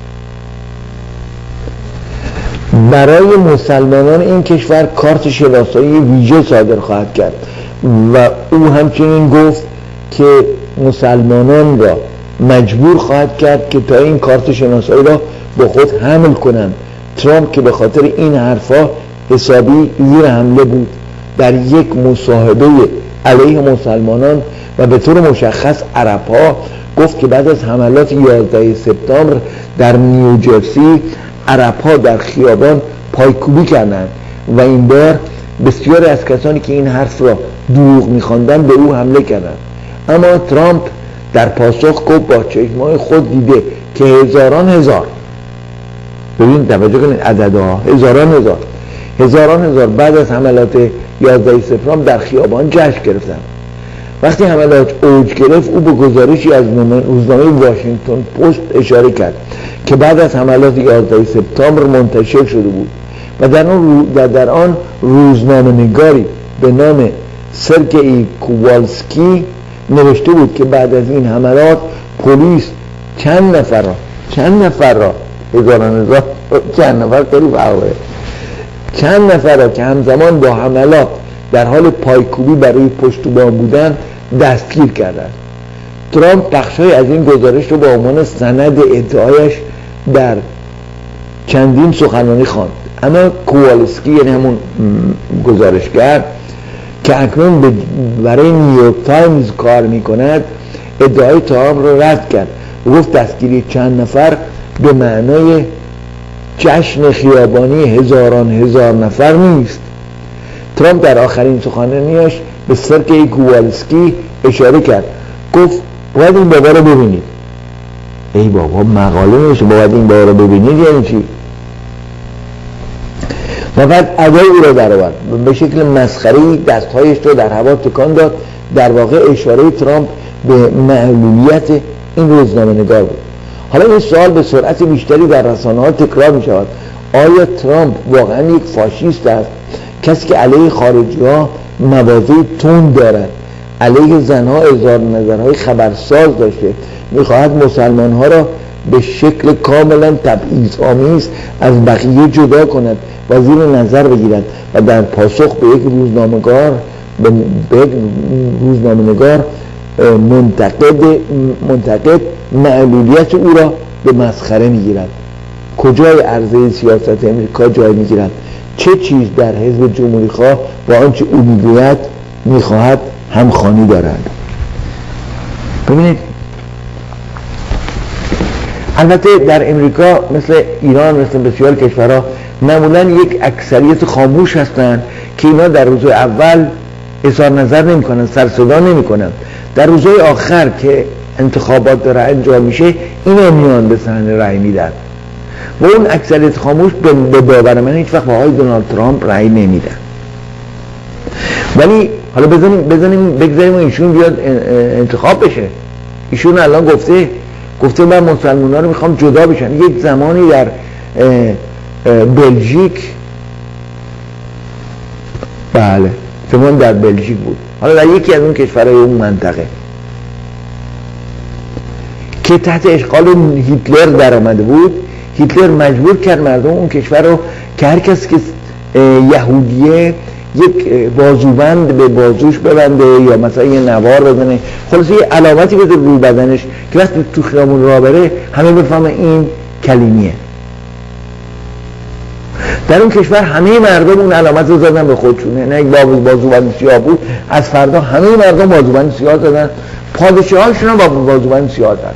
Speaker 1: برای مسلمانان این کشور کارت شناسایی ویژه صادر خواهد کرد و او همچنین گفت که مسلمانان را مجبور خواهد کرد که تا این کارت شناسایی را با خود حمل کنند. ترامپ که به خاطر این حرفا حسابی زیر حمله بود، در یک مصاحبه علیه مسلمانان و به طور مشخص عرب‌ها گفت که بعد از حملات 11 سپتامبر در نیوجرسی عرب‌ها در خیابان پایکوبی کردند و این بار بسیاری از کسانی که این حرف را دروغ می‌خواندند به او حمله کردند. اما ترامپ در پاسخ گفت با چشمای خود دیده که هزار ببین توجه کنید عددها، هزاران هزار بعد از حملات 11 سپتامبر در خیابان جشن گرفتند. وقتی حملات اوج گرفت او به گزارشی از روزنامه واشنگتن پست اشاره کرد که بعد از حملات 11 سپتامبر منتشر شده بود و در آن روزنامه‌نگاری به نام سرگئی کووالسکی نوشته بود که بعد از این حملات پلیس چند نفر را چند نفر را که همزمان با حملات در حال پایکوبی برای پشتوبان بودند دستگیر کردند. ترامپ بخش‌های از این گزارش رو به عنوان سند ادعایش در چندین سخنرانی خواند. اما کووالسکی، یعنی همون گزارشگر که اکنون برای نیویورک تایمز کار میکند، ادعای ترامپ رو رد کرد و گفت دستگیری چند نفر به معنای جشن خیابانی هزار نفر نیست. ترامپ در آخرین سخنرانیش به سرگئی کووالسکی اشاره کرد، گفت باید این بابا رو ببینید. ای بابا مقاله میشه باید این بابا رو ببینید یعنی چی؟ و بعد ادای او را در آورد به شکل مسخره‌ای دستهایش رو در هوا تکان داد. در واقع اشاره ترامپ به معلولیت این روزنامه‌نگار بود. حالا این سوال به سرعت بیشتری در رسانه‌ها تکرار می شود: آیا ترامپ واقعا یک فاشیست است؟ کسی که علیه خارجی‌ها مواضع تند دارد، علیه زنها اظهار نظرهای خبرساز داشته، می‌خواهد مسلمان‌ها را به شکل کاملا تبعیض‌آمیز از بقیه جدا کند و زیر نظر بگیرد و در پاسخ به یک روزنامه‌نگار منتقد معلولیت او را به مسخره میگیرد. کجای عرضه سیاست امریکا جای میگیرد؟ چه چیز در حزب جمهوری خواه با آنچه او میگوید میخواهد همخوانی دارد؟ ببینید البته در امریکا مثل ایران، مثل بسیار کشورها معمولا یک اکثریت خاموش هستند که اینا در روزهای اول اظهار نظر نمی کنن، سر صدا نمی کنن. در روزهای آخر که انتخابات داره انجام میشه اینا میان به صحنه رأی میدن و اون اکثریت خاموش به باور من هیچ وقت با آقای دونالد ترامپ رأی نمیدن. ولی حالا بگذاریم ایشون بیاد انتخاب بشه. ایشون الان گفته من مسلمان‌ها رو میخوام جدا بشن. یک زمانی در بلژیک، بله زمان در بلژیک بود، حالا در یکی از اون کشورهای اون منطقه که تحت اشغال هیتلر در آمده بود، هیتلر مجبور کرد مردم اون کشور رو که هر کسی که یهودیه یک بازوبند به بازوش ببنده یا مثلا یه نوار بزنه، خلاصه یه علامتی بده روی بدنش که وقتی تو خیابون راه بره همه بفهمه این کلیمیه. در اون کشور همه مردم اون علامت رو زدن به خودشون، نه یک بازوبند سیاه بود، از فردا همه مردم بازوبند سیاه زدن، پادشاهاشون هم با بازوبند سیاه زدن.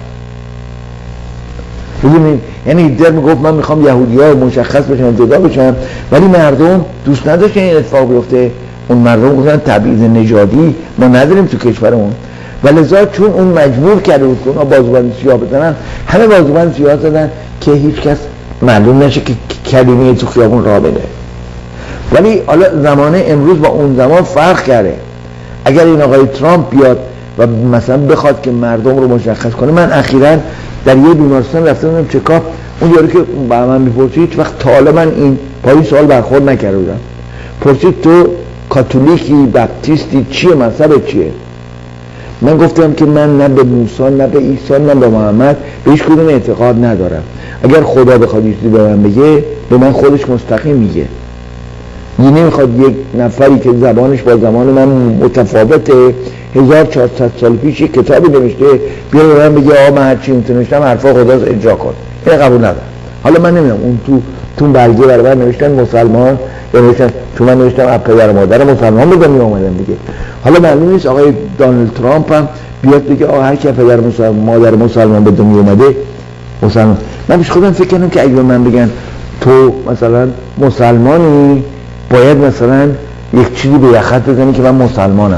Speaker 1: ببینید یعنی هیتلر میگفت من میخوام یهودی‌ها مشخص بشن، جدا بشن، ولی مردم دوست نداشتن این اتفاق بیفته. اون مردم گفتن تبعیض نژادی ما نداریم تو کشورمون، ولذا چون اون مجبور کرده بود که اونا بازوبند سیاه بزنن، همه بازوبند سیاه زدن که هیچ کس معلوم نشه که کلمه تو خیابون راه بده. ولی حالا زمانه امروز با اون زمان فرق کرده. اگر این آقای ترامپ بیاد و مثلا بخواد که مردم رو مشخص کنه، من اخیراً در یه بیمارستان رفتم چکاپ، اون یارو که با من میپرسید هیچ وقت تا حالا من با این سوال برخورد نکرده بودم، پرسید تو کاتولیکی، بپتیستی، چیه مذهب چیه؟ من گفتم که من نه به موسی نه به عیسی نه به محمد به هیچ کدوم اعتقاد ندارم. اگر خدا بخواد چیزی به من بگه به من خودش مستقیم میگه. نمیخواد یک نفری که زبانش با زبان من متفاوته 1400 سال پیش یک کتابی نوشته بیا به من بگه آقا من هرچی نوشتم حرفا خداست اجرا کن. این قبول ندارم. حالا من نمیدونم اون تو برگه برابر نوشتن مسلمان یا نوشتن تو من نوشتم از پدر و مادر مسلمان به دنیا اومدن دیگه. حالا معلوم نیست آقای دونالد ترامپ هم بیاد بگه آقا هر کی پدر مادر مسلمان به دنیا اومده مسلمان. من پیش خودم فکر کردم که اگه من بگن تو مثلا مسلمانی باید مثلا یک چیزی به یخت بزنی که من مسلمانم،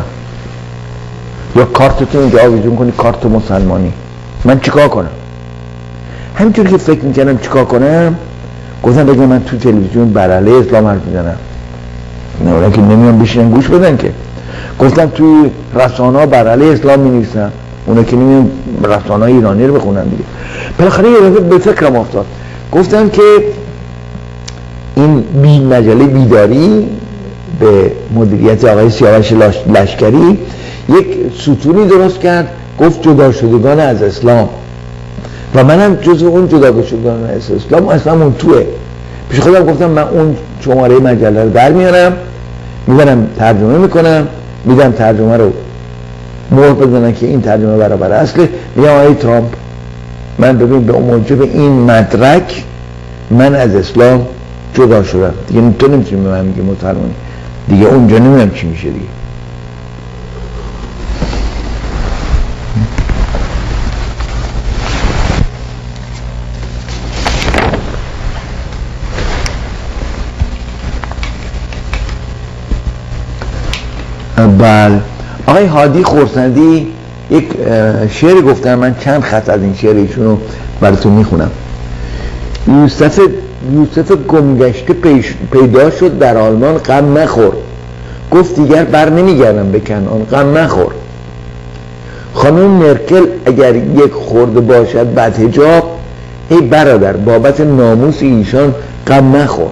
Speaker 1: یا کارتتون اینجا آویزون کنی کارت مسلمانی، من چیکار کنم؟ همینطور که فکر میکنم چیکار کنم گفتم بگم من تو تلویزیون بر علیه اسلام حرف میزنم، نه اونا که نمیان بشینن گوش بدن که. گفتم توی رسانه ها بر علیه اسلام مینویسن، اونا که نمیان رسانه های ایرانی رو بخونن دیگه. بالاخره یه دفعه به فکرم افتاد، گفتم که این مجله بیداری به مدیریت آقای سیاوش لشکری یک ستونی درست کرد، گفت جدا شدگان از اسلام، و منم جزو اون جدا شدگان از اسلام اصلا اون توه. پیش خودم گفتم من اون شماره مجله رو در میارم، میبرم ترجمه میکنم، میدم ترجمه رو مهر بزنن که این ترجمه برابر اصله، میگم آقای ترامپ من ببین به موجب این مدرک من از اسلام جدا شدم دیگه، تو نمیتونی به من میگه مسلمانی دیگه، اونجا نمیدونم چی میشه دیگه. بله آقای هادی خورسندی یک شعر گفتن، من چند خط از این شعر ایشون رو براتون میخونم. یوسف گمگشته پیدا شد در آلمان، غم نخور، گفت دیگر بر نمیگردم به کنعان، غم نخور. خانم مرکل اگر یک خورده باشد بد حجاب، ای برادر بابت ناموس ایشان غم نخور.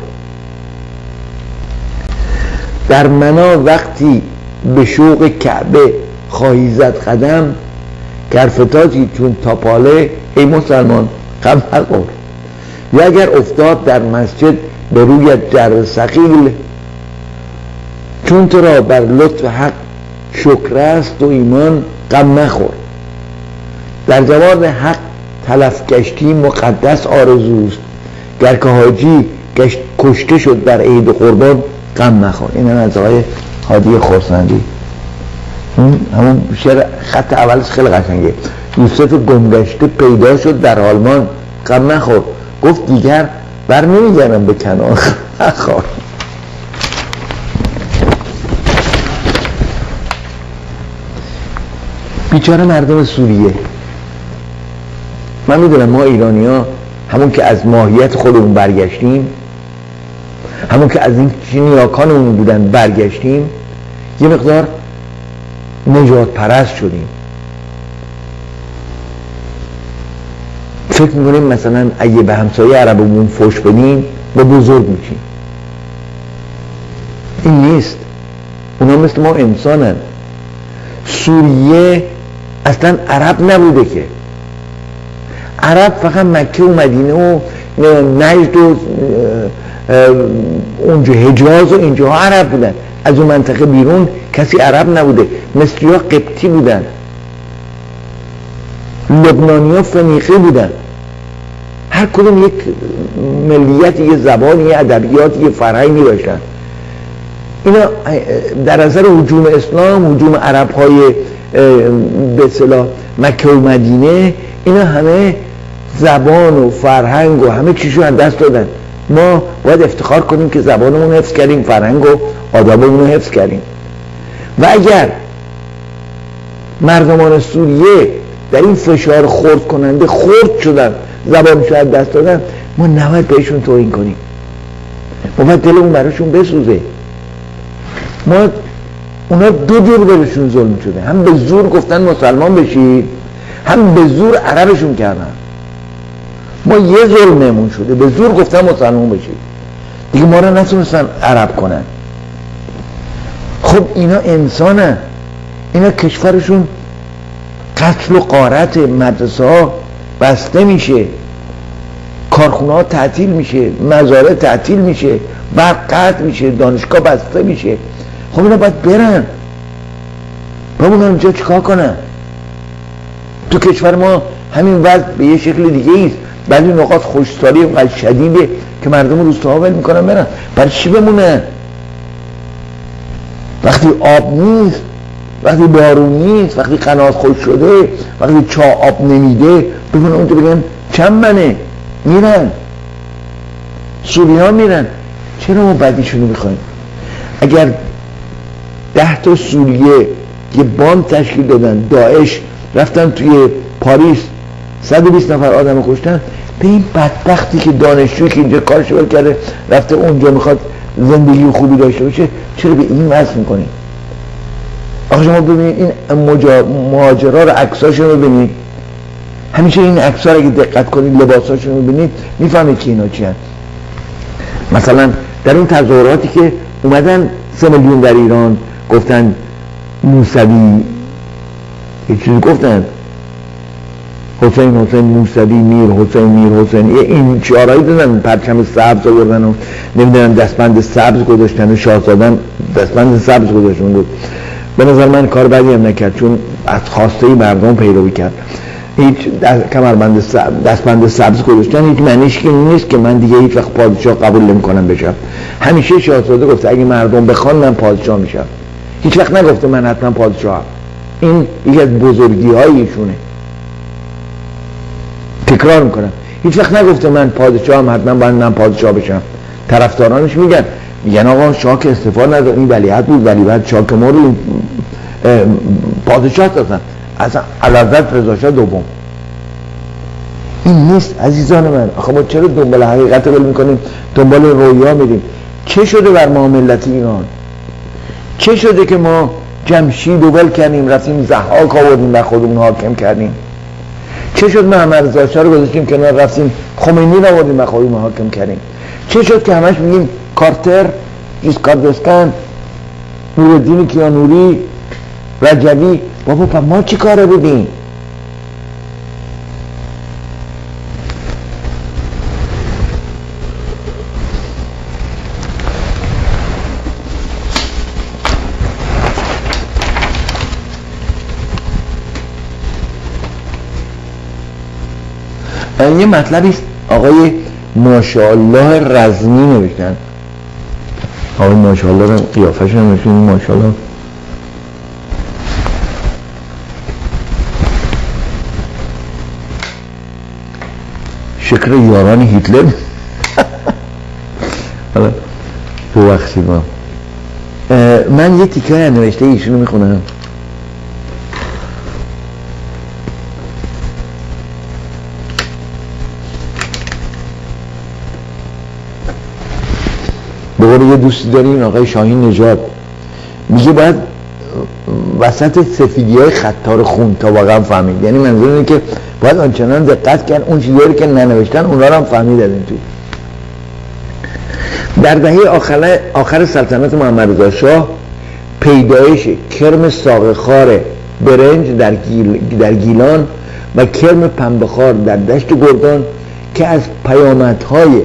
Speaker 1: در منا وقتی به شوق کعبه خواهی زد قدم، کرفتاجی چون تاپاله ای مسلمان غم نخور. یا اگر افتاد در مسجد به روی جر ثقیل، چون تو را بر لطف حق شکر است و ایمان غم نخور. در جواب حق تلف گشتی مقدس آرزوست، گر که حاجی کشته شد در عید قربان غم نخور. این هم از آقای هادی خورسندی. همون شعر خط اولش خیلی قشنگه. یوسف گمگشته پیدا شد در آلمان، غم نخور. گفت دیگر بر نمیگردم به کنعان. نخور. بیچاره مردم سوریه. من میدونم ما ایرانی ها همون که از ماهیت خودمون برگشتیم، همون که از این نیاکانمون بودن برگشتیم، یه مقدار نجات پرست شدیم. فکر میکنیم مثلا اگه به همسایه عربمون فوش بدیم با بزرگ میشیم. این نیست. اونا مثل ما انسانن. سوریه اصلا عرب نبوده که. عرب فقط مکه و مدینه و نجد و اونجا حجاز و اینجاها عرب بودن. از اون منطقه بیرون کسی عرب نبوده. مصری‌ها قبطی بودن، لبنانی‌ها فنیقی بودن. هر کدوم یک ملیت، یه زبان، یه ادبیات، یه فرهنگی داشتن. اینا در اثر هجوم اسلام، هجوم عرب‌های به اصطلاح مکه و مدینه، اینا همه زبان و فرهنگ و همه چیزو از دست دادن. ما باید افتخار کنیم که زبانمون حفظ کردیم، فرهنگ و آدابمون رو حفظ کردیم. و اگر مردمان سوریه در این فشار خرد کننده خرد شدن، زبانشو از دست دادن، ما نباید بهشون توهین کنیم. ما باید دلمون براشون بسوزه. ما اونا دو جور برشون ظلم شده، هم به زور گفتن مسلمان بشید، هم به زور عربشون کردن. ما یه ظلممون شده، به زور گفتن مسلمان بشید، دیگه ما رو نتونستن عرب کنن. خب اینا انسانن، اینا کشورشون قتل و غارت، مدرسه ها بسته میشه، کارخونه ها تعطیل میشه، مزارع تعطیل میشه، برق قطع میشه، دانشگاه بسته میشه. خب اینا باید برن، بابون اونجا چیکار کنن؟ تو کشور ما همین وضع به یه شکل دیگه ایست. بعضی نقاط خشکسالی اینقدر شدیده که مردم روستاها ول میکنن برن. برای چی بمونن؟ وقتی آب نیست، وقتی بارون نیست، وقتی قنات خشک شده، وقتی چاه آب نمیده، بگن اونجا بگن چند منه میرن. سوری ها میرن. چرا ما بدیشونو میخوایم؟ اگر 10 تا سوریه یه باند تشکیل دادن، داعش رفتن توی پاریس 120 نفر آدم کشتن، به این بدبختی که دانشجویی که اینجا کارش ول کرده رفته اونجا میخواد زندگی خوبی داشته باشه، چرا به این وضع میکنیم؟ آخه شما ببینید این مهاجرها رو عکساشون رو ببینید، همیشه این عکس‌ها رو اگه دقت کنید لباساشون رو ببینید میفهمید که اینا چی هست. مثلا در اون تظاهراتی که اومدن 3 میلیون در ایران گفتن موسوی، یه چیزی گفتن حسین حسین موسوی، میر حسین، این شعارهایی دادن، پرچم سبز آوردن و نمیدونم دستبند سبز گذاشتن و شاهزادن دستبند سبز گذاشتن بود. به نظر من کار بدی هم نکرد، چون از خواسته مردم پیروی کرد. هیچ کمربند دستبند سبز گذاشتن هیچ معنیش که نیست که من دیگه هیچ وقت پادشاه قبول نمی‌کنم بشم. همیشه شاهزاده گفته اگه مردم بخوان من پادشاه میشم. هیچ وقت نگفته من حتما پادشاهم. این یکی از بزرگی‌های ایشونه. تکرار میکنم، هیچ وقت نگفته من پادشاهم حتما باید من پادشاه بشم. طرفدارانش میگن آقا شاه که استعفا نداد، این ولیعهد بود، ولی بعد شاه که ما رو پادشاه دادن، اصلا علازت رضا شاه دوم. این نیست عزیزان من. آخه ما چرا دنبال حقیقت ول میکنیم، دنبال رویا میریم؟ چه شده بر ما ملت ایران؟ چه شده که ما جمشید و ول کردیم رفتیم ضحاک آوردیم و خودمون حاکم کردیم؟ چه شد محمد رضا شاه رو گذاشتیم کنار رفتیم خمینی رو آوردیم و خودمون حاکم کردیم؟ چه شد که همش میگیم کارتر، ژیسکار دستن، نورالدین کیانوری، رجوی؟ بابا ما چی کاره بودیم؟ یه مطلبی است آقای ماشاءالله رزمی نوشتن. آقای ماشاءالله رو قیافش نوشتن، ماشاءالله شکر یاران هیتلر. حالا ببخشید من یه تیکه نوشته ایشونو میخونم. به قول یه دوستی داریم آقای شاهین نژاد، میگه باید وسط سفیدی های خطار خون تا واقعا فهمید. یعنی منظور اینه که باید آنچنان دقت کرد اون چیزایی که ننوشتن اونا رو هم فهمیدن. توی در دهه آخر سلطنت محمد رضا شاه پیدایش کرم ساقه‌خوار برنج در گیلان و کرم پنبه‌خوار در دشت گردان که از پیامدهای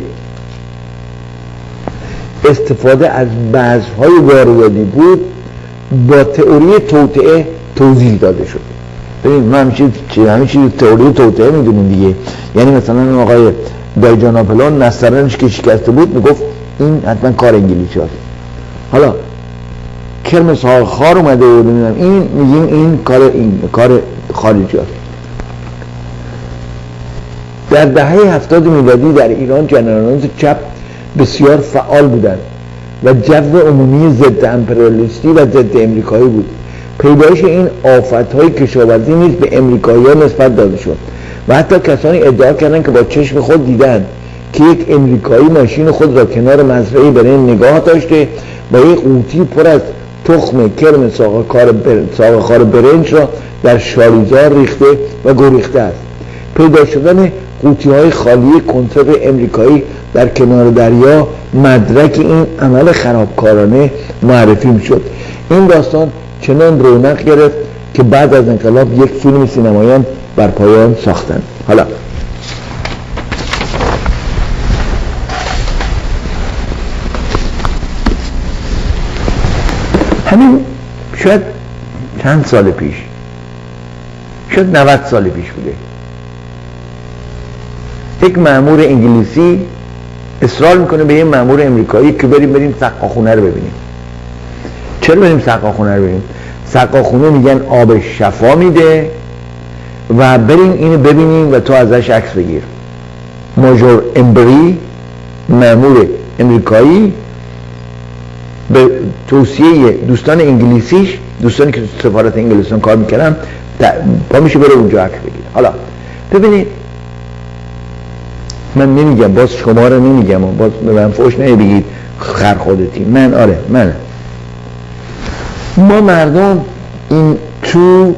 Speaker 1: استفاده از بذرهای وارداتی بود با تئوری توطئه توضیح داده شد. ببین ما همه چیز تئوری توطئه میدونیم دیگه. یعنی مثلا آقای دایجان آپلون نسترنش که شکسته بود میگفت این حتما کار انگلیسی هست. حالا کرم ساقه‌خوار اومده و این میگیم این کار خارجی هست. در دهه 70 میلادی در ایران جنرالان چپ بسیار فعال بودند و جو عمومی ضد امپریالیستی و ضد امریکایی بود. پیدایش این آفت‌های کشاورزی نیز به امریکایی‌ها نسبت داده شد و حتی کسانی ادعا کردند که با چشم خود دیدند که یک امریکایی ماشین خود را کنار مزرعه برنج نگاه داشته و یک قوطی پر از تخم کرم ساقه‌خوار برنج را در شالیزار ریخته و گریخته است. پیدا شدن قوطی‌های خالی کنسرو امریکایی در کنار دریا مدرک این عمل خرابکارانه معرفی می‌شد. این داستان چنان رونق گرفت که بعد از انقلاب یک فیلم سینمایی هم بر پایان ساختند. حالا همین شاید چند سال پیش، شاید 90 سال پیش بوده، یک مأمور انگلیسی اصرار میکنه به یه مأمور امریکایی که بریم سقاخونه رو ببینیم. چرا بریم سقاخونه رو ببینیم؟ سقاخونه میگن آب شفا میده و بریم اینو ببینیم و تو ازش عکس بگیر. ماژور امبری مأمور امریکایی به توصیه دوستان انگلیسیش، دوستانی که تو سفارت انگلستان کار میکردن، پا میشه بره اونجا عکس بگیره. حالا ببینید، من نمیگم، باز شما رو نمیگم، باز به من فوش نمیگید خر خودتی، من آره من ما مردم این تو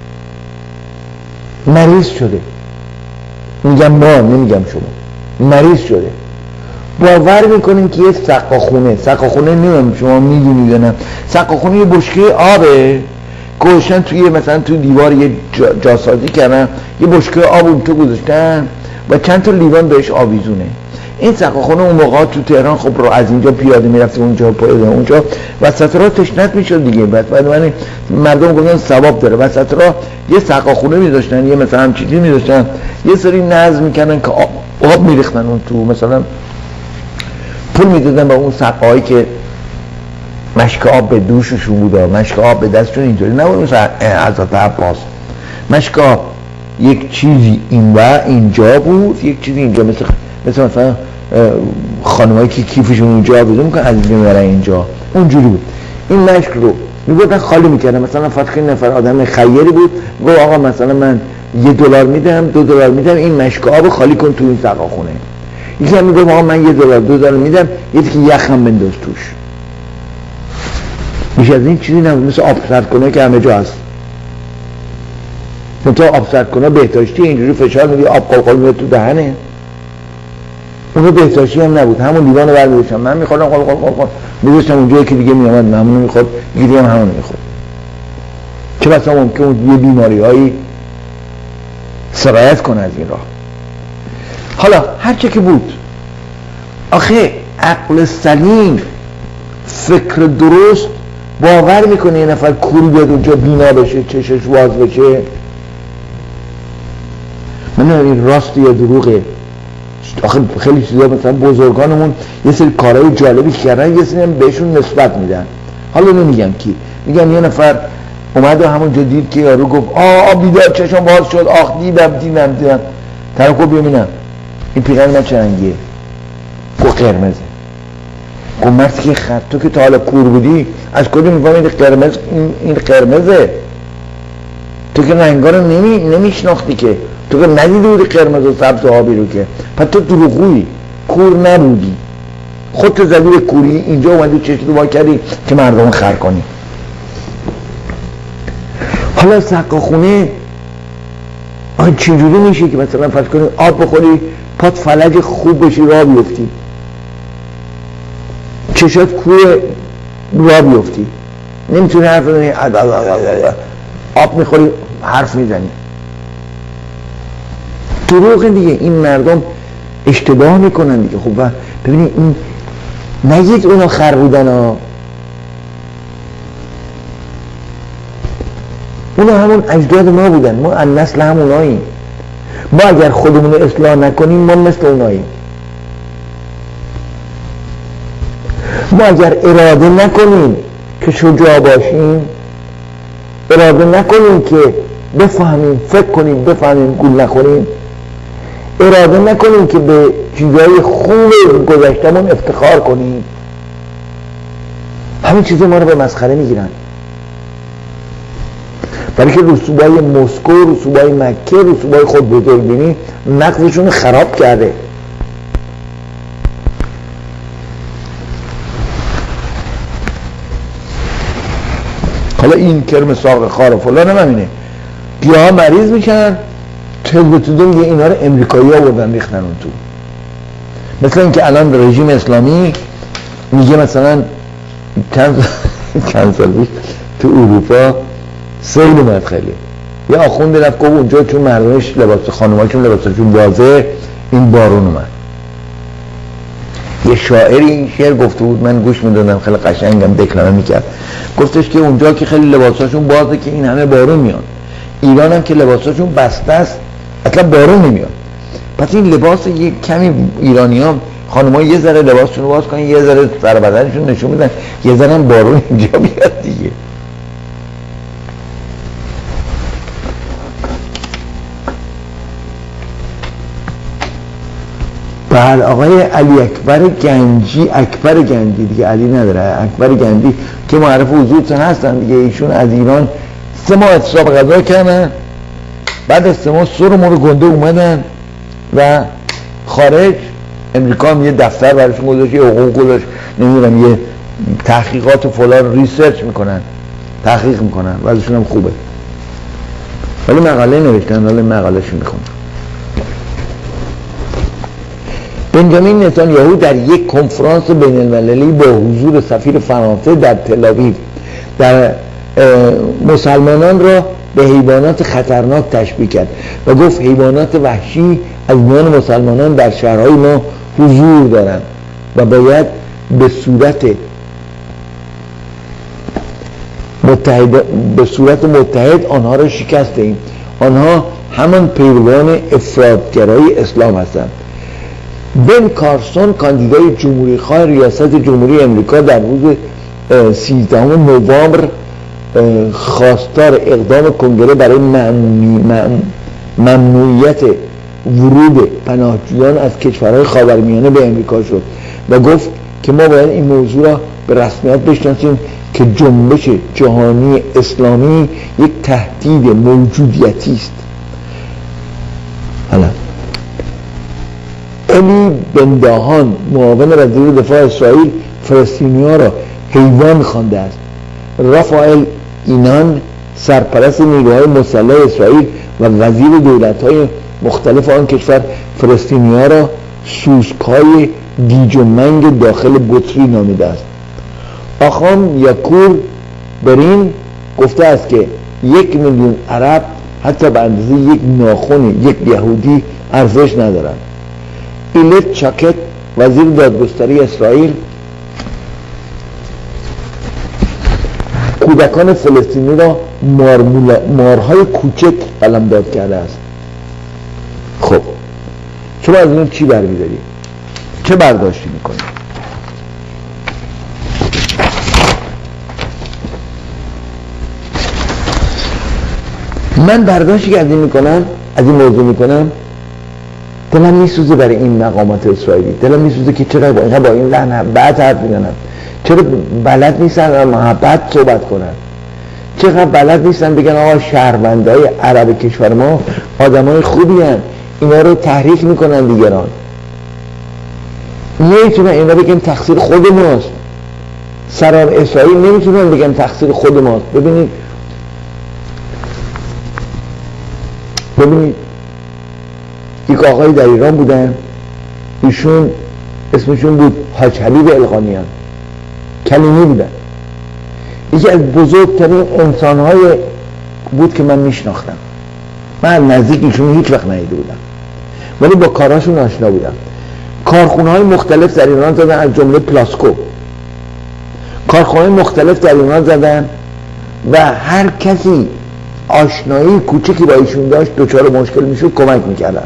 Speaker 1: مریض شده، میگم ما نمیگم شما، مریض شده. باور میکنیم که یه سقاخونه نمیم، شما میدونید یا نه، سقاخونه یه بشکه آبه گوشن توی مثلا توی دیوار یه جاسازی کردن، یه بشکه آب اون تو گذاشتن و چند تا لیوان بهش آویزونه. این سقاخونه اون موقع تو تهران خب رو از اینجا پیاده میرفت اونجا وسط راه تشنت میشد دیگه. بعد من مردم گفتن ثواب داره، وسط راه یه سقاخونه میذاشتن، یه مثلا هم چیزی میذاشتن، یه سری نظم میکنن که آب میریختن اون تو، مثلا پول میدادن به اون سقاهایی که مشک آب به دوششون بوده، مشک آب به دستشون، اینطوری نبود مثلا حضرت عباس. مشک آب یک چیزی این و اینجا بود، یک چیزی اینجا، مثلا خانمایی که کیفشون اونجا آویزون میکنن از اینجا میبرن اینجا، اونجوری بود. این مشک رو میبردن خالی میکردن. مثلا فتح نفر آدم خیری بود، گفت آقا مثلا من $1 میدم، $2 میدم، این مشک آب خالی کن تو این سقاخونه. یکی هم میگفت آقا من $1 $2 میدم، یکی یخ هم بنداز توش. میشه از این چیزی نبود، مثل آب سردکنه که همه جا هست. تو آب سردکنه بهداشتی اینجوری فشار میدی آب قلقل میاد تو دهنه، اونو بهداشتی هم نبود. همون لیوان رو برداشتم، من میخوردم قلقل میذاشتم اونجایی که دیگه میامد ممنون میخورد، گیری هم همون میخورد. چه بسا ممکن بود یه بیماری هایی سرایت کنه از این راه. حالا هرچه که بود، آخه عقل سلیم، فکر درست باور میکنه یه نفر کور بیاد اونجا بینا بشه، چشش واز بشه؟ من این راست یا دروغه؟ آخه خیلی چیزا مثلا بزرگانمون یه سری کارهای جالبی کردن، یه سری هم بهشون نسبت میدن. حالا نمیگم کی، میگم یه نفر اومد و همونجا دید که یارو گفت بیدار چشم باز شد، آخ دیدم طرف گفت ببینم این پیرن من چه رنگیه؟ گفت قرمزه. گفت مرد که خط تو که تا حالا کور بودی از کدوم میفهمی این قرمزه؟ تو که رنگا رو نمیشناختی که، تو که ندیده بودی قرمز و سبز و آبی رو که، پس تو دروغگویی، کور نبودی، خودت زدی به کوری، اینجا اومدی چشتو وا کردی که مردم خر کنی. حالا سقاخونه چجوری میشه که مثلا فرض کنی آب بخوری پات فلج خوب بشی راه بیفتی، چشات کوه راه بیفتی، نمیتونی حرف بزنی، آب میخوری حرف میزنی. دروغ دیگه. این مردم اشتباه میکنن دیگه. خب ببینید این نگید اونا خر بودن ها، اونا همون اجداد ما بودن، ما از نسل هموناییم. ما اگر خودمون اصلاح نکنیم ما مثل اوناییم. ما اگر اراده نکنیم که شجاع باشیم، اراده نکنیم که بفهمیم، فکر کنیم بفهمیم، گول نخوریم، اراده نکنیم که به چیزهای خوب گذشتمون افتخار کنیم، همین چیزا ما رو به مسخره میگیرن. برای که رسوبای مسکو، رسوبای مکه، رسوبای خود بزرگبینی نقضشون خراب کرده. حالا این کرم ساق خار و فلان هم همینه، گیاه مریض میشن، تلویزیون میگه اینا رو امریکایی ها بردن ریختن اون تو. مثل اینکه الان رژیم اسلامی میگه مثلا چند سال پیش تو اروپا سیل اومد خیلی، یه آخوند رفت گفت اونجا چون مردمش لباس، خانوماشون لباسشون واضحه، این بارون اومد. یه شاعری این شعر گفته بود، من گوش میدادم، خیلی قشنگم دکلمه میکرد، گفتش که اونجا که خیلی لباساشون بازه که این همه بارون میاد، ایران هم که لباساشون بسته است اصلا بارون نمیاد. پس این لباس یه کمی ایرانی ها خانوما یه ذره لباسشون رو باز کنن، یه ذره سر بدنشون نشون میدن، یه ذره هم بارون اینجا بیاد دیگه. بعد آقای علی اکبر گنجی دیگه علی نداره، اکبر گنجی که معرف حضورتون هستن دیگه، ایشون از ایران 3 ماه اعتصاب غذا کردن، بعد از 3 ماه سر مور گنده اومدن و خارج. امریکا هم یه دفتر براشون گذاشت، یه حقوق گذاشت، نمیدونم یه تحقیقات و فلان ریسرچ میکنن، تحقیق میکنن و ازشون هم خوبه. ولی مقاله نوشتن، حالا مقالهشون میخونم. بنجامین نتانیاهو در یک کنفرانس بین المللی با حضور سفیر فرانسه در تل آویو در مسلمانان را به حیوانات خطرناک تشبیه کرد و گفت حیوانات وحشی از میان مسلمانان در شهرهای ما حضور دارند و باید به صورت متحد آنها را شکست دهیم. آنها همان پیروان افراطگرای اسلام هستند. بن کارسون کاندیدای جمهوری‌خواه ریاست جمهوری امریکا در روز 13 نوامبر خواستار اقدام کنگره برای ممنوعیت ورود پناهجویان از کشورهای خاورمیانه به امریکا شد و گفت که ما باید این موضوع را به رسمیت بشناسیم که جنبش جهانی اسلامی یک تهدید موجودیتی است. حالا الی بنداهان معاون وزیر دفاع اسرائیل فلسطینی‌ها را حیوان خوانده است. رافائل اینان سرپرست نیروهای مسلح اسرائیل و وزیر دولت‌های مختلف آن کشور فلسطینی‌ها را سوسک‌های گیج و منگ داخل بطری نامیده است. آخام یاکور برین گفته است که 1 میلیون عرب حتی به اندازه یک ناخن یک یهودی ارزش ندارند. ایلت چاکت وزیر دادگستری اسرائیل کودکان فلسطینی را مارهای کوچک قلمداد کرده است. خب شما از این چی برمی‌داری؟ چه برداشتی میکنی؟ من برداشتی که از این موضوع میکنم دلم میسوزه برای این مقامات اسرائیلی، دلم میسوزه که چرا با این لحن بعد حرف میزنن، چرا بلد نیستن در محبت صحبت کنن، چقدر بلد نیستن بگن آقا شهروندای عرب کشور ما آدمای خوبی هن، اینا رو تحریک میکنن دیگران، نمیتونن اینا بگن تقصیر خود ماست. سران اسرائیل نمیتونن بگن تقصیر خود ماست. ببینید یک آقای در ایران بودن، ایشون اسمشون بود حاج حبیب القانیان، کلیمی بودن، یکی از بزرگترین انسانهای بود که من میشناختم. من نزدیک ایشون هیچ وقت ندیده بودم ولی با کاراشون آشنا بودم. کارخونه های مختلف در ایران زدن، از جمله پلاسکو کارخونه های مختلف در ایران زدن و هر کسی آشنایی کوچکی با ایشون داشت دچار مشکل میشد کمک میکردن.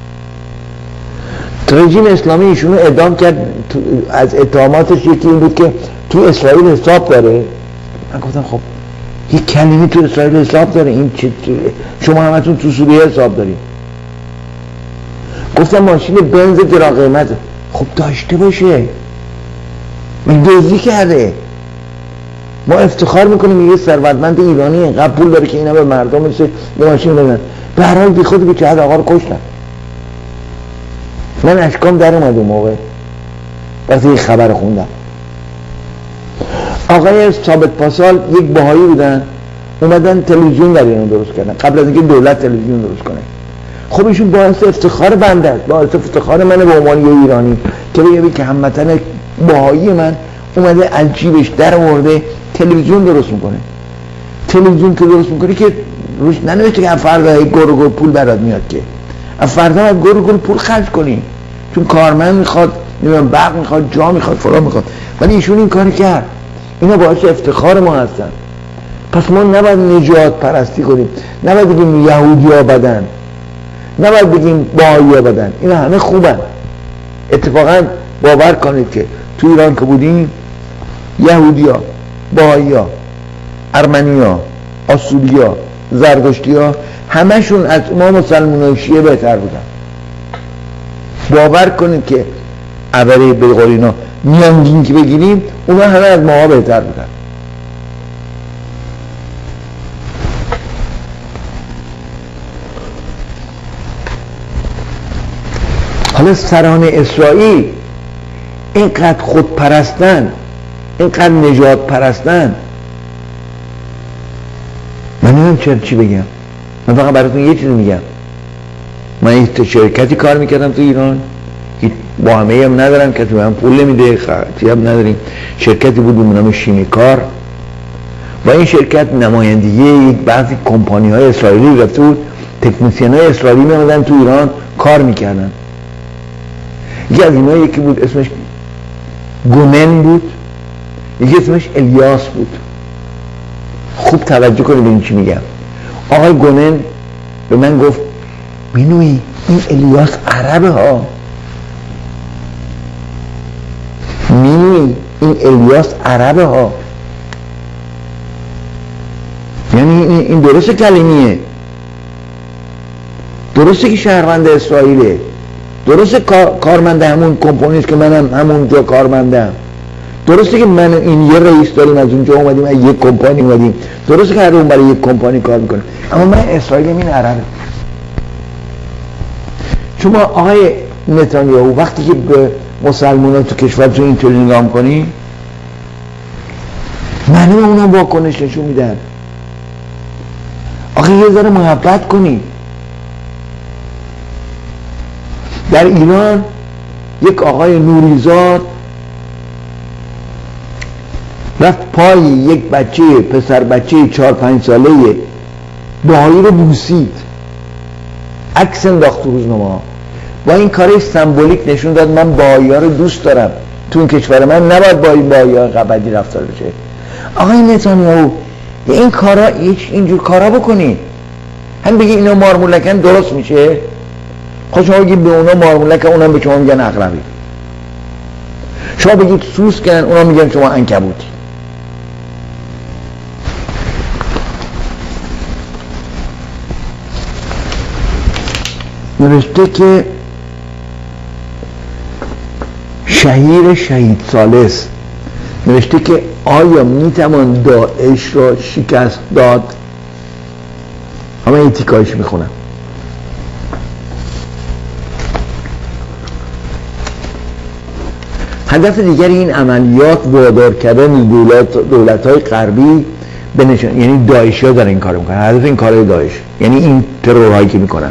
Speaker 1: رژیم اسلامی ایشونو اعدام کرد. از اتهاماتش یکی این بود که تو اسرائیل حساب داره. من گفتم خب یک کلمه تو اسرائیل حساب داره، این چه شما همتون تو سوریه حساب دارید. گفتم ماشین بنز گران قیمته. خب داشته باشه، من دزدی کرده. ما افتخار میکنیم یه ثروتمند ایرانی اینقدر پول داره که اینا به مردم مثل یه ماشین بدن. به هر حال بی خود بی چهد آقا رو کشتن. من اشکام در اومد اون موقع وقتی این خبر خوندم. آقای ثابت پاسال یک بهایی بودن، اومدن تلویزیون در ایران درست کردن قبل از اینکه دولت تلویزیون درست کنه. خب ایشون باعث افتخار بنده است، باعث افتخار منه به عنوان یه ایرانی که بگه که هموطن بهایی من اومده از جیبش در آورده تلویزیون درست میکنه. تلویزیون که درست میکنه که روش ننوشته که از فردا گر پول برات میاد، که از فردا باید گر پول خرج کنی، چون کارمند میخواد، نمیدونم برق میخواد، جا میخواد، فلان میخواد. ولی ایشون این کاری کرد. اینا باعث افتخار ما هستن. پس ما نباید نجات پرستی کنیم، نباید بگیم یهودی ها بدن، نباید بگیم بهایی ها بدن. اینا همه خوبن. اتفاقا باور کنید که تو ایران که بودیم یهودی ها، بهایی ها، ارمنی ها، آسوری ها، زرتشتی ها همشون از ما مسلمان های شیعه بهتر بودن. باور کنید که اولی به قول اینا میانگین که بگیریم اونا همه از ما بهتر بودن. حالا سران اسرائیل اینقدر خود پرستن، اینقدر نجات پرستن، من نمیدونم چی بگم. من فقط براتون یه چیز میگم. من یک شرکتی کار میکردم تو ایران، با همه هم ندارم، کسی به هم پول نمیده، خرطی هم نداریم. شرکتی بود به نام شیمیکار و این شرکت نمایندگی یک بعضی کمپانی های اسرائیلی رفته بود، تکنسین های اسرائیلی میامدن تو ایران کار میکردن. یکی از اینا یکی بود اسمش گونن بود، یکی اسمش الیاس بود. خوب توجه کنید به این چی میگم. آقای گونن به من گفت مینوی این الیاس عربه ها، مینوی این الیاس عربه ها. یعنی این درسته کلمیه، درسته که شهروند اسرائیله، درسته کارمنده همون کمپانیست که منم همونجا کارمندم، درسته که من این یه رئیس داریم از اونجا اومدیم از یک کمپانی اومدیم، درسته که هر اون برای یک کمپانی کار میکنه، اما من اسرائیلم این عربه. شما آقای نتانیاهو وقتی که به مسلمانان تو کشورتون اینطوری نگاه کنی، معنی اونا واکنش نشون میدن. آخه یه ذره محبت کنی. در ایران یک آقای نوریزاد رفت پای یک بچه، پسر بچه 4-5 ساله بهایی رو بوسید، عکس انداخت تو روزنامه ها. با این کارش سمبولیک نشون داد من بهایی ها رو دوست دارم، تو این کشور من نباید با این بهایی ها قبدی رفتار بشه. آقای نتانیاهو این کارا، اینجور کارا بکنی، هم بگی اینا مارمولکن درست میشه. خود شما بگید به اونا مارمولکن، اونا به شما میگن اقربی. شما بگید سوس کن، اونا میگن شما عنکبوتی. نوشته که شهیر شهید ثالث نوشته که آیا میتوان داعش را شکست داد؟ همه این تیکایش میخونم. هدف دیگر این عملیات وادار کردن دولت‌های غربی به نشان، یعنی داعشی ها دارن این کار میکنن. هدف این کارهای داعش یعنی این ترورهایی که میکنن.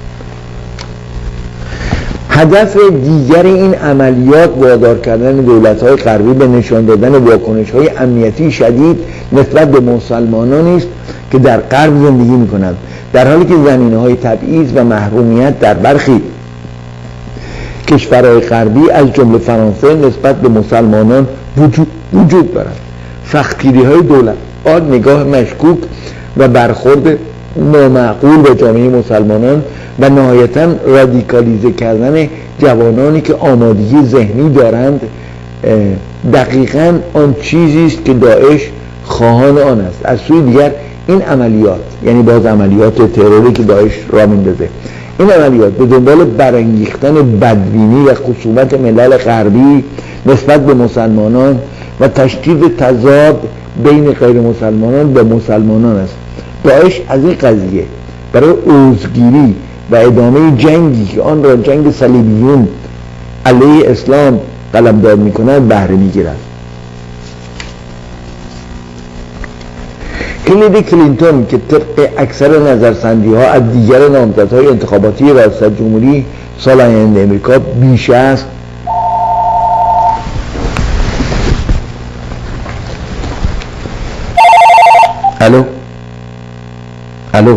Speaker 1: هدف دیگر این عملیات وادار کردن دولت‌های غربی به نشان دادن واکنش‌های امنیتی شدید نسبت به مسلمانانی است که در غرب زندگی می‌کنند، در حالی که زمینه‌های تبعیض و محرومیت در برخی کشورهای غربی از جمله فرانسه نسبت به مسلمانان وجود دارد. سختگیری‌های دولت‌ها، نگاه مشکوک و برخورد نامعقول به جامعه مسلمانان و نهایتاً رادیکالیزه کردن جوانانی که آمادگی ذهنی دارند دقیقاً آن چیزی است که داعش خواهان آن است. از سوی دیگر این عملیات، یعنی باز عملیات تروری که داعش را میندازه، این عملیات به دنبال برانگیختن بدبینی و خصومت ملل غربی نسبت به مسلمانان و تشدید تضاد بین غیر مسلمانان و مسلمانان است. داعش از این قضیه برای عضوگیری و ادامه جنگی که آن را جنگ صلیبیون علیه اسلام قلمداد می‌کند بهره می‌گیرد. هیلاری کلینتون که طبق اکثر نظرسنجی‌ها از دیگر نامزدهای انتخاباتی ریاست جمهوری سال آینده امریکا بیش است، الو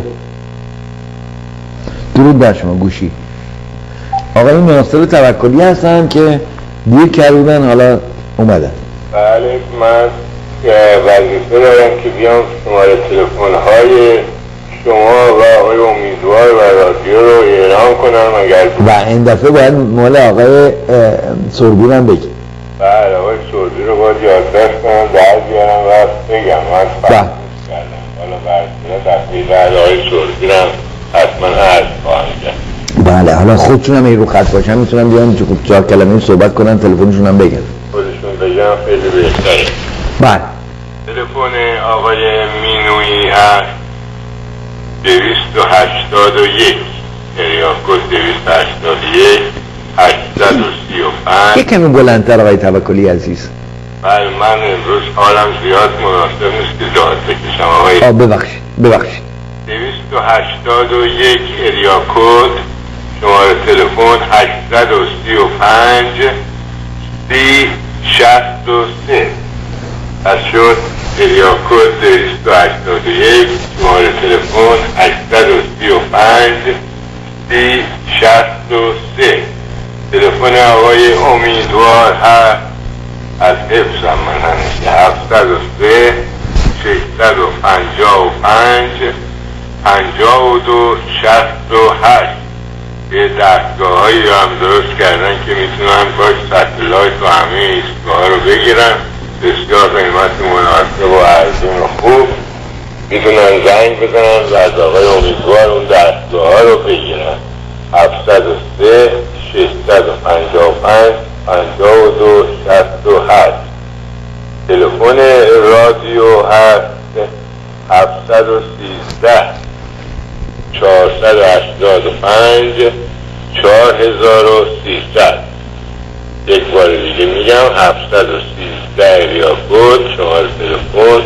Speaker 1: درود بر شما گوشی. آقای ناصر توکلی هستن که دیر کردن حالا اومدن.
Speaker 2: بله من وظیفه دارم که بیام شماره تلفن های شما و آقای امیدوار و رادیو رو اعلام کنم اگر
Speaker 1: و این دفعه باید مال آقای سربی هم بگی.
Speaker 2: بله آقای سربی رو باید یادداشت کنم در بیارم و بگم من فرموز کردم. حالا برسیده دفعه بعد آقای سربی رو حتما عرض خواهم کرد.
Speaker 1: بله حالا خودشون هم این رو خط باشن میتونن بیان 4 کلمه صحبت کنن، تلفنشون هم بگن.
Speaker 2: خودشون بگم خیلی بهتره.
Speaker 1: بله
Speaker 2: تلفن آقای مینویی هست 281 کد 281 835.
Speaker 1: یک کمی بلندتر آقای توکلی عزیز.
Speaker 2: بله من امروز حالم زیاد مناسب نیست که داد بکشم آقای.
Speaker 1: ببخشید
Speaker 2: 281 اریا کد شماره تلفن 835 3063 از شد. اریا کد 281 شماره تلفن 835 3063. تلفن آقای امیدوار هست از حفظم من همیشه 703 655 52 68. یه دستگاه هایی هم درست کردن که میتونن باش ستلایت و همه ایستگاه ها رو بگیرن، بسیار قیمت مناسب و ارزون و خوب میتونن زنگ بزنن و از آقای امیدوار اون دستگاه ها رو بگیرن. 703 655 52 68. تلفن رادیو هست 713 485 4300. یک بار دیگه میگم 713 اریا کد شماره تلفن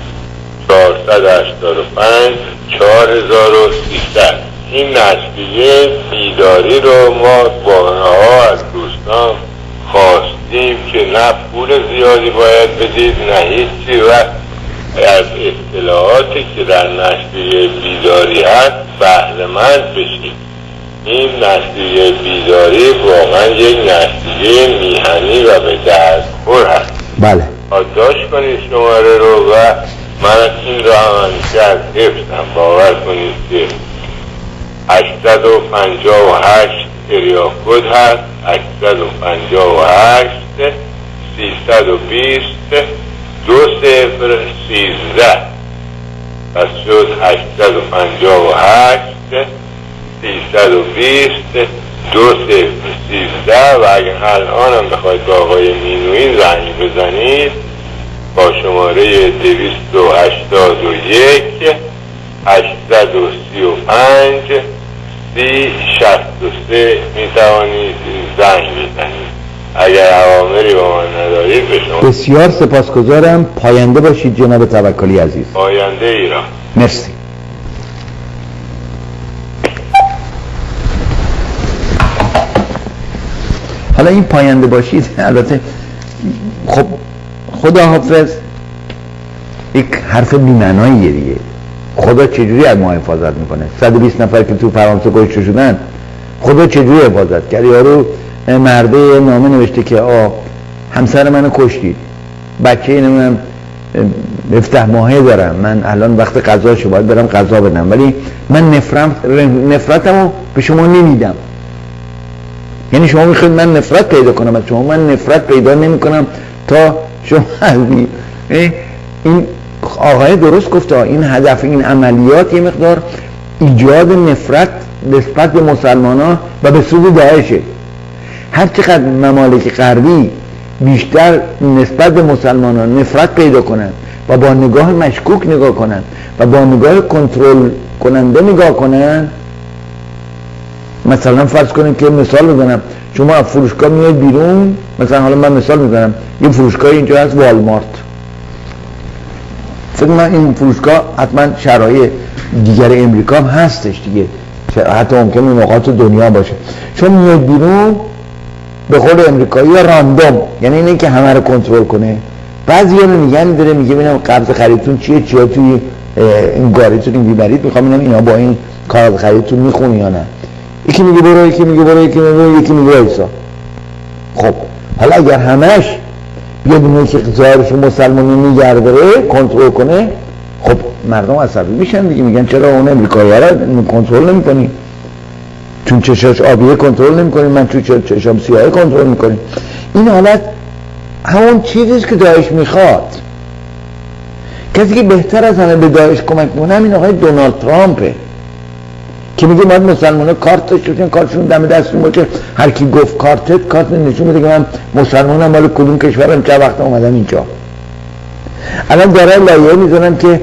Speaker 2: 485 4300. این نشریه بیداری رو ما ها از دوستان خواستیم که نه پول زیادی باید بدید نه هیچی و از اطلاعاتی که در نشریه بیداری هست بهره‌مند بشید. این نشریه بیداری واقعا یک نشریه میهنی و به دردخور هست.
Speaker 1: بله
Speaker 2: یادداشت کنید شماره رو و من این را همیشه از حفظم. باور کنید که 858 اریا کد هست 858 320 2013. پس شد 858 320 2013 و اگر الان هم بخواید با آقای مینویی زنگ بزنید با شماره 281 835 3063 میتوانید زنگ بزنید. اگر اوامری با من ندارید به شما.
Speaker 1: بسیار سپاسگزارم. پاینده باشید جناب توکلی عزیز.
Speaker 2: پاینده ایران.
Speaker 1: مرسی. حالا این پاینده باشید البته خب خدا حافظ یک حرف بی‌معناییه دیگه. خدا چجوری از ما حفاظت میکنه؟ 120 نفر که تو فرانسه کشته شدن خدا چجوری حفاظت کرد؟ یارو مرده نامه نوشته که همسر منو کشتید، بچه اینم 17 ماهه دارم، من الان وقت غذاشه باید برم غذا بدم، ولی من نفرتمو به شما نمیدم. یعنی شما میخواید من نفرت پیدا کنم از شما، من نفرت پیدا نمی کنم تا شما این آقای درست گفته. این هدف این عملیات یه مقدار ایجاد نفرت نسبت به مسلمان ها و به سود داعشه. هر چقدر ممالک غربی بیشتر نسبت به مسلمان ها نفرت پیدا کنند و با نگاه مشکوک نگاه کنند و با نگاه کنترل کننده نگاه کنند، مثلا فرض کنیم که مثال بزنم، شما از فروشگاه میاد بیرون، مثلا حالا من مثال میزنم یه فروشگاه اینجا هست والمارت، فکر من این فروشگاه حتما شرایط دیگر امریکا هم هستش دیگه، حتی ممکنه این نقاط دنیا باشه. شما میاد بیرون به قول امریکایی راندوم، یعنی اینه که همه رو کنترل کنه. بعضی ها میگن داره میگه ببینم قبض خریدتون چیه توی این گاریتون این بیبرید، میخوام ببینم اینا با این کارت خریدتون میخونه یا نه. یکی میگه برو، یکی میگه برو، یکی میگه ایسا. خب حالا اگر همش بیاد اونایی که ظاهرشون مسلمانی نگه داره کنترل کنه، خب مردم عصبی میشن دیگه، میگن چرا اون امریکایی ها رو کنترل نمی‌کنی؟ چون چشاش آبیه کنترل نمی‌کنی، من چون چشام سیاهه کنترل می‌کنی. این حالت همون چیزیست که داعش میخواد. کسی که بهتر از همه به داعش کمک می‌کنه همین آقای دونالد ترامپه که میگه باید مسلمان‌ها کارت داشته باشن، کارتشون دم دستشون باشه، هر کی گفت کارت نشون میده که من مسلمانم، مال کدوم کشورم، چه وقت اومدم اینجا. الان داره لایحه میذارن که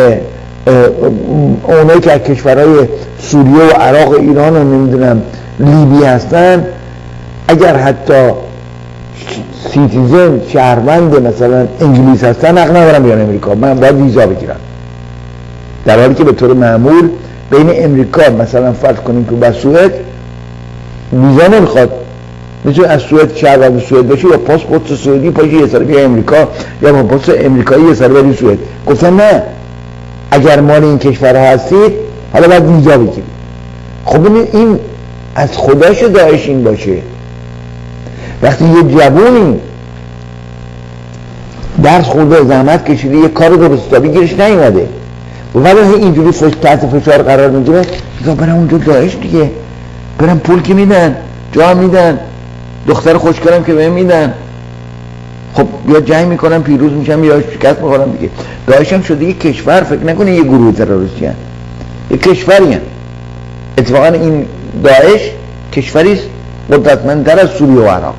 Speaker 1: اونایی که از کشورهای سوریه و عراق و ایران و نمیدونم لیبی هستن، اگر حتی سیتیزن شهروند مثلا انگلیس هستن حق ندارن بیان امریکا، من باید ویزا بگیرم، در حالی که به طور معمول بین امریکا مثلا فرض کنیم که با سوئد ویزا نمیخواد، میتونه از سوئد شهروند سوئد باشی یا پاسپورت سوئدی پاشی یه سر بیا امریکا یا با پاسپورت امریکایی یه سر بری سوئد. گفتن نه، اگر مال این کشورها هستید حالا باید ویزا بگیرید. خب این از خداش داعش این باشه. وقتی یه جوونی درس خورده زحمت کشیده یه کار درست حسابی گیرش نیومده و بعد اینجوری تحت فشار قرار میگیره، میگه برم اونجا داعش دیگه، برم پول که میدن، جا میدن، دختر خوشگلم که بهم میدن، خب یا جنگ میکنم پیروز میشم یا شکست میخورم دیگه. داعش هم شده یک کشور، فکر نکنه یه گروه تروریستی هست، یه کشوری هست. اتفاقا این داعش کشوری است قدرتمندتر از سوریه و عراق.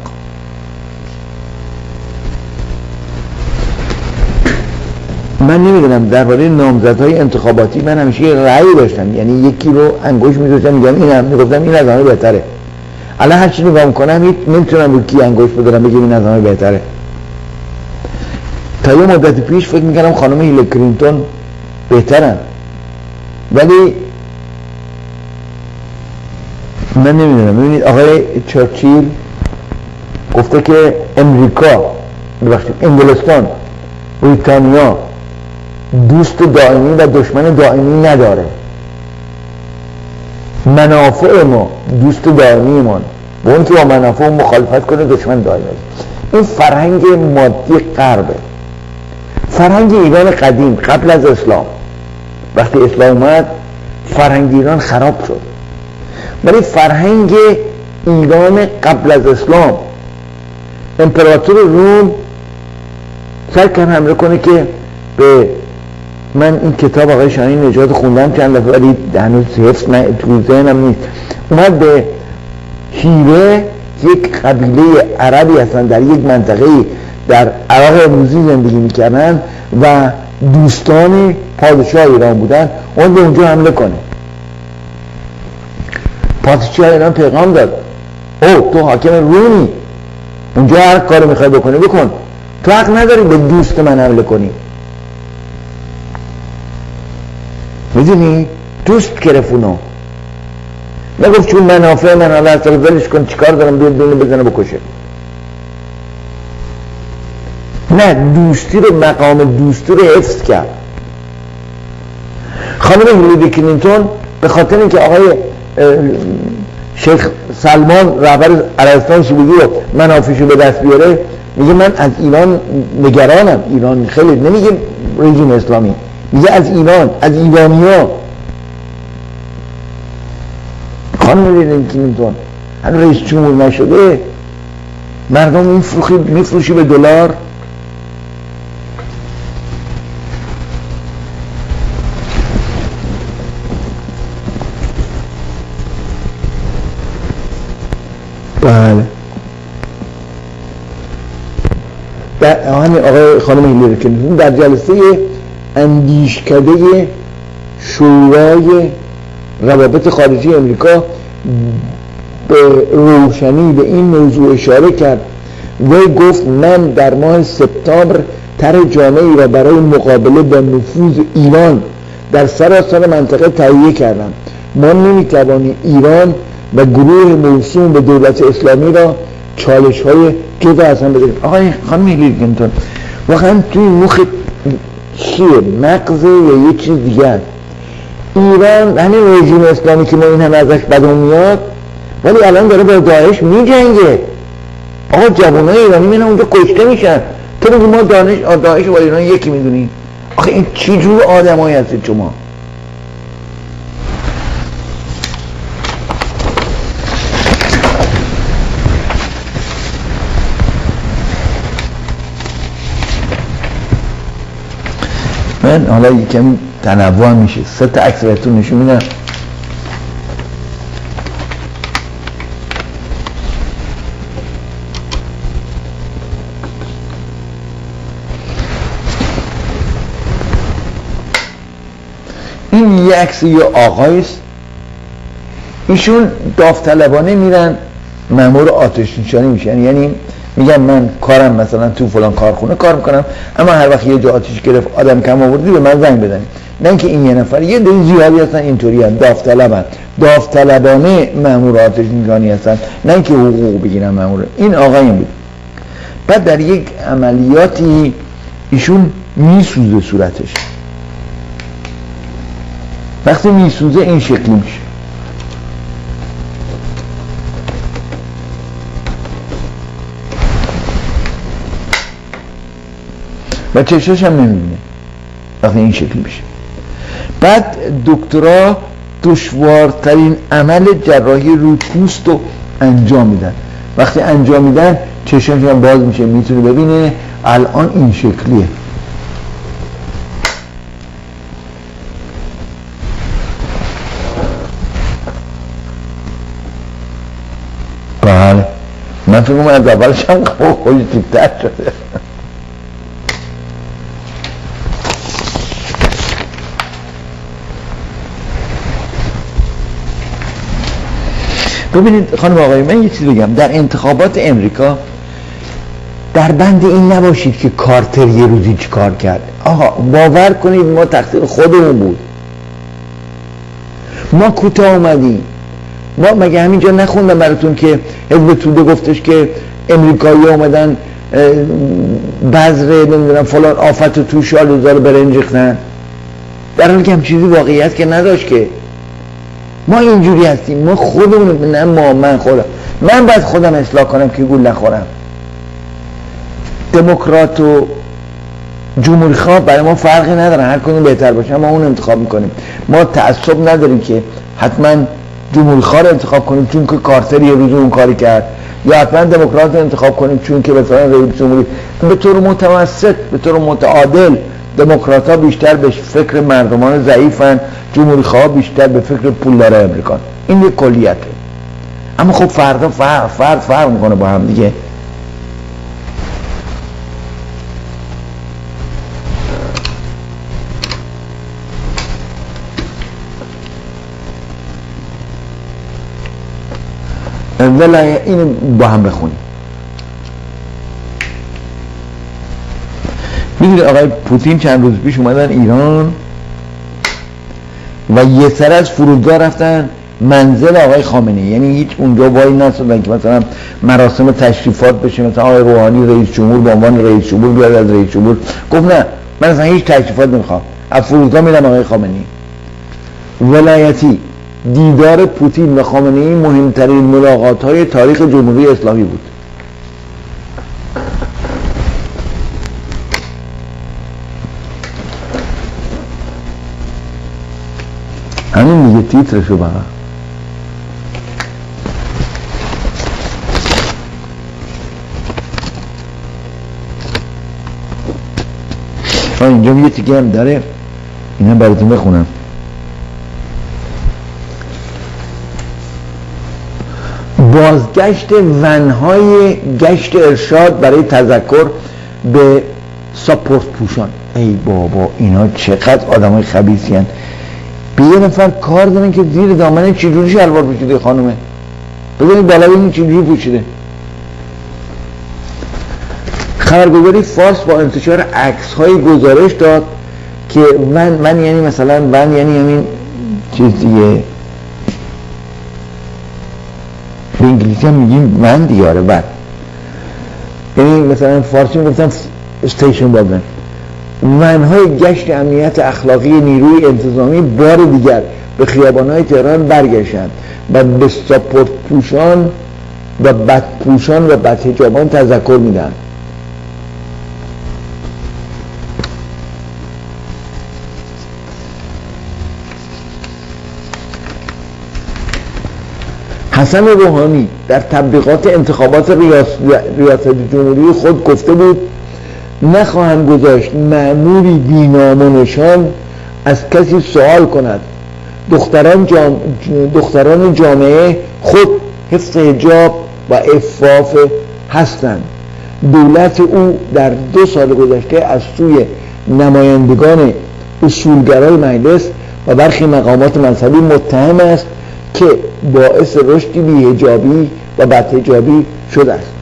Speaker 1: من نمیدونم درباره نامزدهای انتخاباتی من همیشه یه رأی داشتم، یعنی یکی رو انگوش میذاشتم میگم اینم، میگفتم این از همه بهتره. الان هر چی نگاه میکنم نمیتونم رو کی انگوش بذارم بگم این از همه بهتره. تا یه مدت پیش فکر میکردم خانم هیلاری کلینتون بهترن، ولی من نمیدونم. ببینید آقای چرچیل گفته که امریکا، ببخشید انگلستان، بریتانیا دوست دائمی و دشمن دائمی نداره. منافع ما دوست دائمی ما، با اون که با منافع مخالفت کنه دشمن دائمی است. این فرهنگ مادی غربه. فرهنگ ایران قدیم قبل از اسلام، وقتی اسلام اومد فرهنگ ایران خراب شد، ولی فرهنگ ایران قبل از اسلام، امپراتور روم سعی کرد حمله کنه که به من این کتاب آقای شاهین نژاد خوندم چند دفعه ولی هنوز حفظ تو ذهنم نیست، اومد به هیره یک قبیله عربی هستن در یک منطقه در عراق امروزی زندگی میکردن و دوستان پادشاه ایران بودن، اون به اونجا حمله کنه. پادشاه ایران پیغام داد او تو حاکم رومی، اونجا هر کاری میخوای بکنی بکن، تو حق نداری به دوست من حمله کنی. میدونی دوست گرفت اونو، نگفت چون منافع من حالا اصلا ولش کن چیکار دارم بیاد بینه بزنه بکشه. نه، دوستی رو، مقام دوستی رو حفظ کرد. خانم هیلاری کلینتون به خاطر اینکه آقای شیخ سلمان رهبر عربستان سعودی رو منافعشو به دست بیاره، میگه من از ایران نگرانم. ایران خیلی نمیگه رژیم اسلامی، میگه از ایران، از ایرانی‌ها. خانم هیلاری کلینتون هنوز رئیس جمهور نشده، مردم میفروشی به دلار. بله، در همین آقای خانم هیلاری کلینتون در جلسه اندیشکده شورای روابط خارجی امریکا به روشنی به این موضوع اشاره کرد و گفت من در ماه سپتامبر طرح جامعی را برای مقابله با نفوذ ایران در سراسر منطقه تهیه کردم. ما نمیتوانیم ایران و گروه موسوم به دولت اسلامی را چالش های جدا از هم بدهیم. آقای خانم هیلاری کلینتون واقعا توی مخ چیه؟ مغزه یا یه چیز دیگر؟ ایران همین رژیم اسلامی که ما این همه ازش بدون میاد، ولی الان داره با داعش میجنگه. آقا جوانای ایرانی میرن اونجا کشته میشن، تو میگی ما داعش با ایران یکی میدونی؟ آخه این چی جور آدمایی هستید شما؟ من حالا یکم تنوع میشه، 3 تا عکس بهتون نشون میدم. این یه عکس یه آقایست، ایشون داوطلبانه میرن مأمور آتش نشانی میشن، یعنی میگم من کارم مثلا تو فلان کارخونه کار میکنم، اما هر وقت یه جا آتش گرفت آدم کم آوردی به من زنگ بدن. نه اینکه این یه نفر، یه دل زیادی هستن اینطوری هستن، داوطلبانه مأمور آتش نشانی هستن، نه اینکه حقوق بگیرن مأمور. این آقاییم بود. بعد در یک عملیاتی ایشون میسوزه صورتش، وقتی میسوزه این شکلی میشه. و چشاش هم نمیبینه وقتی این شکلی میشه. بعد دکترها دشوارترین عمل جراحی روی پوست رو انجام میدن. وقتی انجام میدن چشاش هم باز میشه، میتونه ببینه. الان این شکلیه. بله، من فکر کنم از اولش هم خودی تیپتر شده. ببینید خانم آقای، من یه چیز بگم. در انتخابات امریکا در بند این نباشید که کارتر یه روزی چی کار کرد. آها، باور کنید ما تقصیر خودمون بود، ما کوتاه اومدیم. ما مگه همینجا نخوندم براتون که حزب توده گفتش که امریکایی اومدن بذره نمیدونم فلان آفت و تو شالوزا رو برنج ریختن، در حالی که هم چیزی واقعیت که نداشت. که ما اینجوری هستیم، ما خودمون، نه ما، من خودم، من باید خودم اصلاح کنم که گول نخورم. دموکرات و جمهوری خواه برای ما فرقی نداره، هر کدوم بهتر باشه ما اون انتخاب میکنیم. ما تعصب نداریم که حتما جمهوری خواه رو انتخاب کنیم چون که کارتر یه روز اون کاری کرد، یا حتما دموکرات رو انتخاب کنیم چون که مثلا رئیس جمهوری. به طور متوسط، به طور متعادل، دموکرات ها بیشتر به فکر مردمان ضعیفن، جمهوری خواه بیشتر به فکر پولدار امریکان. این یک کلیته. اما خب فردا فرق میکنه با هم دیگه. ولایت اینو با هم بخونیم. میدونی آقای پوتین چند روز پیش اومدن ایران و یه سر از فرودگاه رفتن منزل آقای خامنه‌ای، یعنی هیچ اونجا وای نستادن که مثلا مراسم تشریفات بشه، مثلا آقای روحانی رئیس جمهور به عنوان رئیس جمهور بیاد از رئیس جمهور، گفت نه من اصلا هیچ تشریفات نمیخوام، از فرودگاه میرم آقای خامنه‌ای. ولایتی دیدار پوتین و خامنه‌ای مهمترین ملاقات‌های تاریخ جمهوری اسلامی بود. همین میگه تیترشو بقى. اینجا یه تیکه هم داره، اینا براتون بخونم. بازگشت ونهای گشت ارشاد برای تذکر به ساپورت پوشان. ای بابا اینا چقدر آدم های خبیثی هن. به یه نفر کار دارن که زیر دامنه چجوری شلوار پوشیده خانومه، ببینید بالا ببینید چجوری پوشیده. خبرگزاری فارس با انتشار عکس های گزارش داد که من یعنی مثلا ون یعنی همین چیز دیگه، به انگلیسی هم میگیم ون دیاره ون، یعنی مثلا فارسی میگفتن استیشن واگن. ونهای گشت امنیت اخلاقی نیروی انتظامی بار دیگر به خیابانهای تهران برگشتند و به ساپورت پوشان و بدپوشان و بدحجابان تذکر میدن. حسن روحانی در تبلیغات انتخابات ریاست جمهوری خود گفته بود نخواهم گذاشت مأموری بی‌نام و نشان از کسی سوال کند. دختران جامعه خود حفظ حجاب و عفاف هستند. دولت او در 2 سال گذشته از سوی نمایندگان اصولگرای مجلس و برخی مقامات مذهبی متهم است که باعث رشد بی‌حجابی و بدحجابی شده است.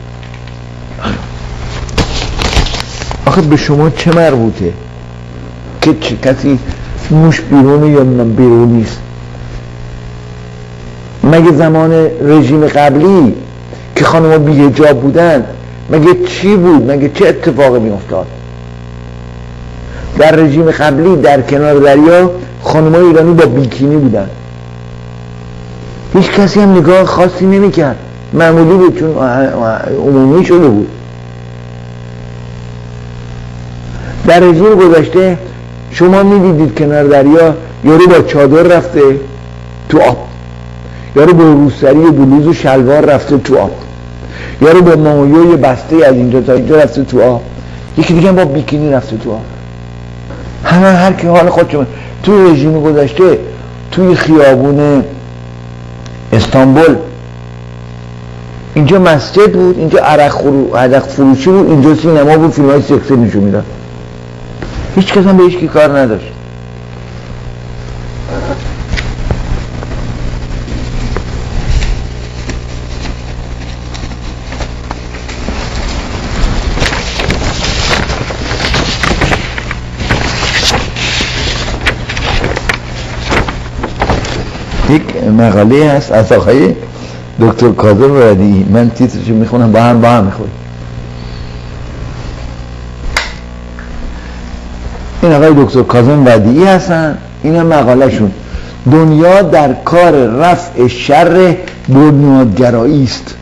Speaker 1: آخه به شما چه مربوطه که کسی موش بیرونه یا بیرون نیست؟ مگه زمان رژیم قبلی که خانم‌ها بی‌حجاب بودن مگه چی بود؟ مگه چه اتفاقی میافتاد؟ در رژیم قبلی در کنار دریا خانم‌های ایرانی با بیکینی بودن، هیچ کسی هم نگاه خاصی نمی‌کرد، معمولی بود چون عمومی شده بود. در رژیم گذشته شما می‌دیدید کنار دریا یارو با چادر رفته تو آب، یارو با روسری و بلوز و شلوار رفته تو آب، یارو با مایوی بسته از اینجا تا اینجا رفته تو آب، یکی دیگه با بیکینی رفته تو آب. همه هر کی حال خودشون. تو رژیم گذشته توی خیابون استانبول اینجا مسجد بود، اینجا عرق فروشی بود، اینجا سینما بود، فیلم‌های سکسی نشون میداد. هیچ کس هم به هیچ کی کار نداشت. یک مقاله هست از آقای دکتر کاظم ودیعی، من تیترش میخونم با هم میخونیم. این آقای دکتر کاظم ودیعی هستن، این هم مقاله شون. دنیا در کار رفع شر بنیادگرایی است.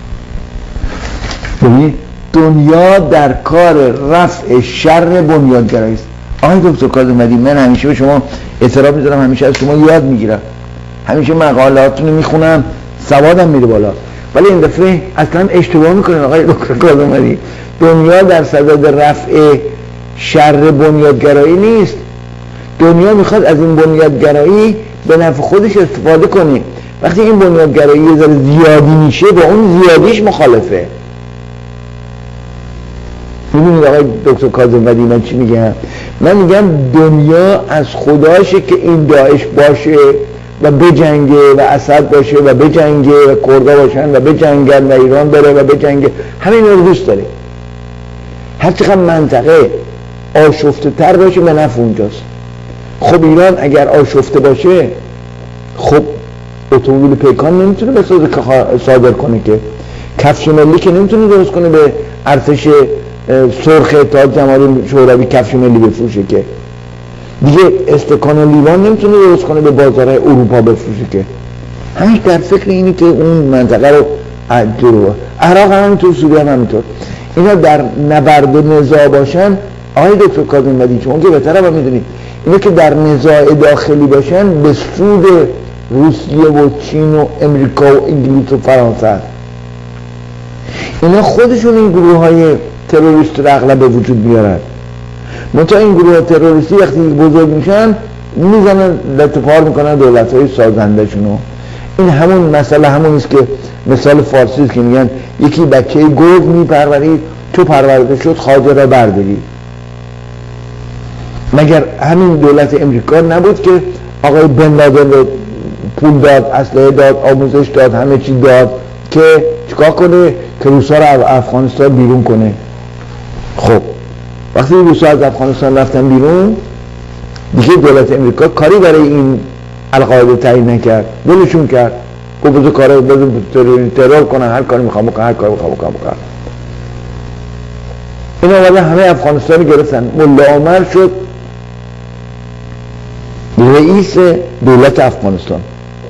Speaker 1: ببینید دنیا در کار رفع شر بنیادگرایی است. آقای دکتر کاظم ودیعی، من همیشه به شما احترام میذارم، همیشه از شما یاد میگیرم، همیشه مقالاتونو میخونم، سوادم میره بالا، ولی این دفعه اصلا اشتباه میکنین آقای دکتر کاظم ودیعی. دنیا در صدد رفع شر بنیادگرایی نیست. دنیا میخواد از این بنیادگرایی به نفع خودش استفاده کنه وقتی این بنیادگرایی یه ذره زیادی میشه با اون زیادیش مخالفه. میدونید آقای دکتر کاظم ودی من چی میگم؟ من میگم دنیا از خداشه که این داعش باشه و بجنگه و اسد باشه و بجنگه و کردا باشن و بجنگن و ایران بره و بجنگه، همین رو دوست داره. هر چقدر منطقه آشفته تر باشه به نفع اونجاست. خب ایران اگر آشفته باشه، خب اتومبیل پیکان نمیتونه بسازه که صادر کنه، که کفش ملی که نمیتونه درست کنه به ارتش سرخ اتحاد جماهیر شوروی کفش ملی بفروشه، که دیگه استکان لیوان نمیتونه درست کنه به بازارهای اروپا بفروشه، که همین در فکر اینی که اون منطقه رو جلو. عراق هم همینطور، سوریه هم همینطور. اینا در نبرد و نزاع باشن. آقای دکتر کاظم ودی چون که بهتر هم میدونید اینا که در نزاع داخلی باشن به سود روسیه و چین و امریکا و انگلیس و فرانسه است. اینا خودشون این گروه های تروریست رو اغلب به وجود میارن. منتها این گروه تروریستی وقتی بزرگ میشن میزنن لطفار میکنن دولت های سازنده شونو. این همون مسئله همونیست که مثال فارسی است که میگن یکی بچه گرگ میپرورید، تو پرورده شد خواجه را برداری. مگر همین دولت امریکا نبود که آقای بن لادن رو پول داد، اسلحه داد، آموزش داد، همه چی داد که چیکار کنه؟ که روسا رو از افغانستان بیرون کنه. خب وقتی روسا از افغانستان رفتن بیرون، دیگه دولت امریکا کاری برای این القاعده تعیین نکرد، ولشون کرد، گفت بذار کارا ترور کنن، هر کاری میخوام بکنن، هر کاری میخوام بکنن. اینا اومدن همه افغانستان رو گرفتن. ملا عمر شد رئیس دولت افغانستان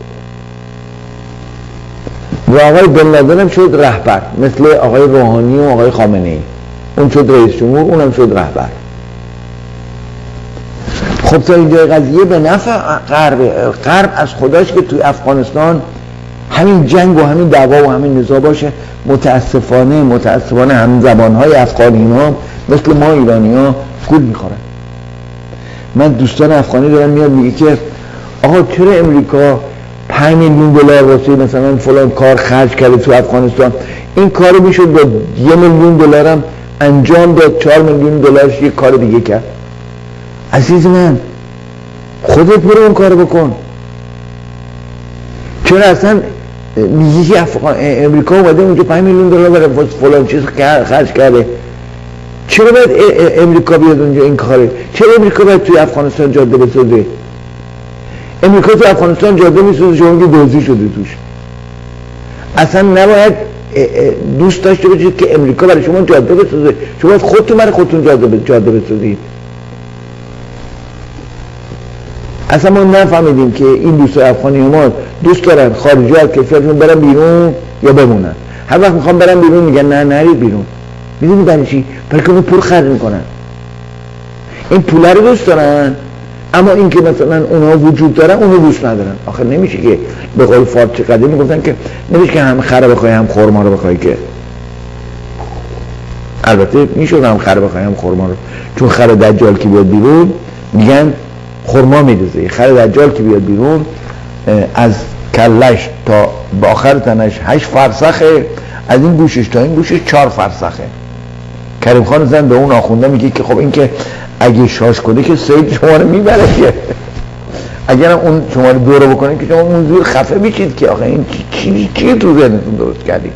Speaker 1: و آقای بن لادن هم شد رهبر، مثل آقای روحانی و آقای خامنه ای. اون شد رئیس جمهور، اونم شد رهبر. خب تا اینجای قضیه به نفع غرب از خداش که توی افغانستان همین جنگ و همین دعوا و همین نزاع باشه. متاسفانه همین زبانهای افغانی ها مثل ما ایرانی ها گول میخورن. من دوستان افغانی دارم میاد میگه که آقا چرا امریکا 5 میلیون دلار واسه مثلا فلان کار خرج کرده تو افغانستان، این کارو میشد با 1 میلیون دلار هم انجام داد، 4 میلیون دلارش یک کار دیگه کرد. عزیز من خودت برو اون کارو بکن. چرا اصلا میگی امریکا اومده اونجا 5 میلیون دلار برای فلان چیز خرج کرده، چرا باید امریکا بیاد اونجا این کاره؟ چرا امریکا باید توی افغانستان جاده بسازه؟ امریکا توی افغانستان جاده میسازه، شما میگه دزدی شده توش. اصلا نباید دوست داشته باشید که امریکا برای شما جاده بسازه، شما باید خودتون برای خودتون جاده بسازید. اصلا ما نفهمیدیم که این دوستای افغانی ما دوست دارن خارجی از کشورشون برن بیرون یا بمونن. هر وقت میخوام برن بیرون میگن نه نرید بیرون. میدونی برای چی؟ برای که اون پول خرج میکنن. این پول رو دوست دارن، اما این که مثلا اونها وجود دارن اونو دوست ندارن. آخر نمیشه که به قول فارسی قدیمی گفتن که نمیشه که هم خر بخوای هم خرما رو بخوای، که البته میشه هم خر بخوای هم خرما رو، چون خر دجال که بیاد بیرون میگن خرما میدوزه. خر دجال که بیاد بیرون از کلش تا به آخر تنش 8 فرسخه، از این گوشش تا این گوشش 4 فرسخه. کریم خان زن به اون آخونده میگه که خب این که اگه شاش کنه که سید شما رو میبره، که اگر اون شما رو دور بکنه که شما اون زور خفه میشید که آخه این چی تو ذهنتون درست کردید.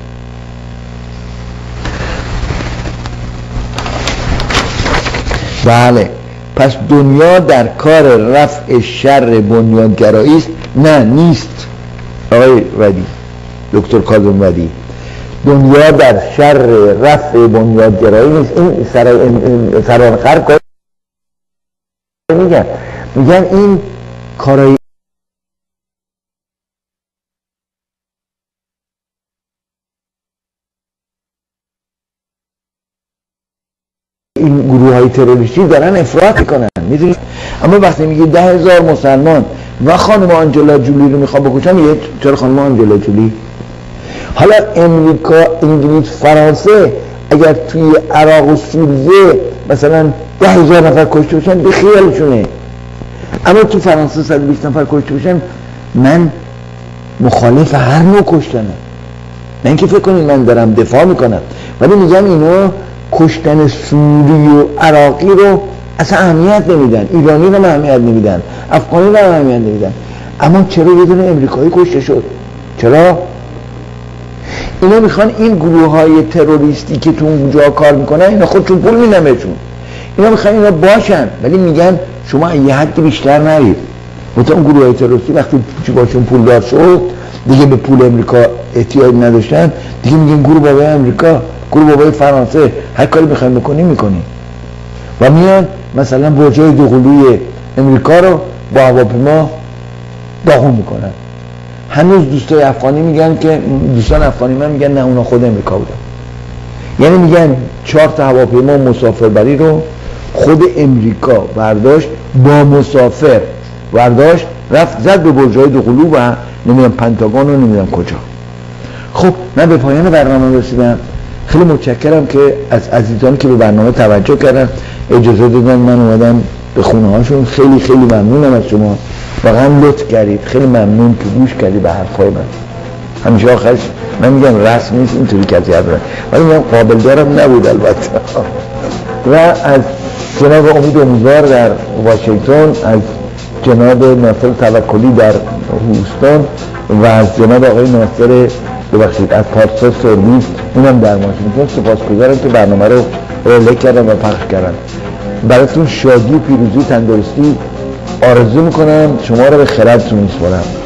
Speaker 1: بله، پس دنیا در کار رفع شر بنیانگرایی است؟ نه، نیست آقای ودی، دکتر کاظم ودی. دنیا در شر رفع بنیانگرایی نیست. این سرانخر کار میگن این کارایی این گروه های تروریستی دارن افراط میکنن، میدونید. اما وقتی میگه 10,000 مسلمان و خانم آنجلا جولی رو میخواد بکشن، میگه چرا خانم آنجلا جولی؟ حالا امریکا، انگلیس، فرانسه اگر توی عراق و سوریه مثلا 10,000 نفر کشته باشن به خیالشونه، اما تو فرانسه 120 نفر کشته باشن من مخالف هر نوع کشتنه. نه اینکه فکر کنید من دارم دفاع میکنم، ولی میگم اینا کشتن سوری و عراقی رو اصلا اهمیت نمیدن، ایرانی رو اهمیت نمیدن، افغانی رو اهمیت نمیدن. اما چرا یه دونه امریکایی کشته شد؟ چرا؟ اینا میخوان این گروه های تروریستی که تو اونجا کار میکنن اینا خودشون پول میدن بهشون، اینا میخوان اینا باشن، ولی میگن شما یه حد بیشتر نرید. مثلا اون گروه های تروریستی وقتی باشون پول دار شد دیگه به پول امریکا احتیاج نداشتن، دیگه میگن گروه بابای امریکا، گروه بابای فرانسه، هر کاری میخوایم بکنیم و میان مثلا برجای دوقلوی امریکا رو با هواپیما داغون میکنن. هنوز دوستای افغانی میگن که دوستان افغانی من میگن نه اونا خود امریکا بودن، یعنی میگن 4 تا هواپیما مسافربری رو خود امریکا برداشت، با مسافر برداشت رفت زد به برجای دوقلو و نمیدونم پنتاگون و نمیدونم کجا. خب من به پایان برنامه رسیدم. خیلی متشکرم که از عزیزانی که به برنامه توجه کردن، اجازه دادن من اومدم به خونه هاشون. خیلی خیلی ممنونم از شما، واقعا لطف کردید، خیلی ممنون که گوش کردید به حرفای من. همیشه آخرش من میگم رسم نیست اینطوری کسی حرف بزنه، ولی میگم قابل دارم نبود البته. و از جناب امید امیدوار در واشنگتن، از جناب ناصر توکلی در هوستون و از جناب آقای ناصر ببخشید از پارسا سرویس اونم در واشنگتن سپاسگزارم که برنامه رو ریله کردن و پخش کردن. براتون شادی، پیروزی، تندرستی آرزو میکنم. شما رو به خردتون میسپارم.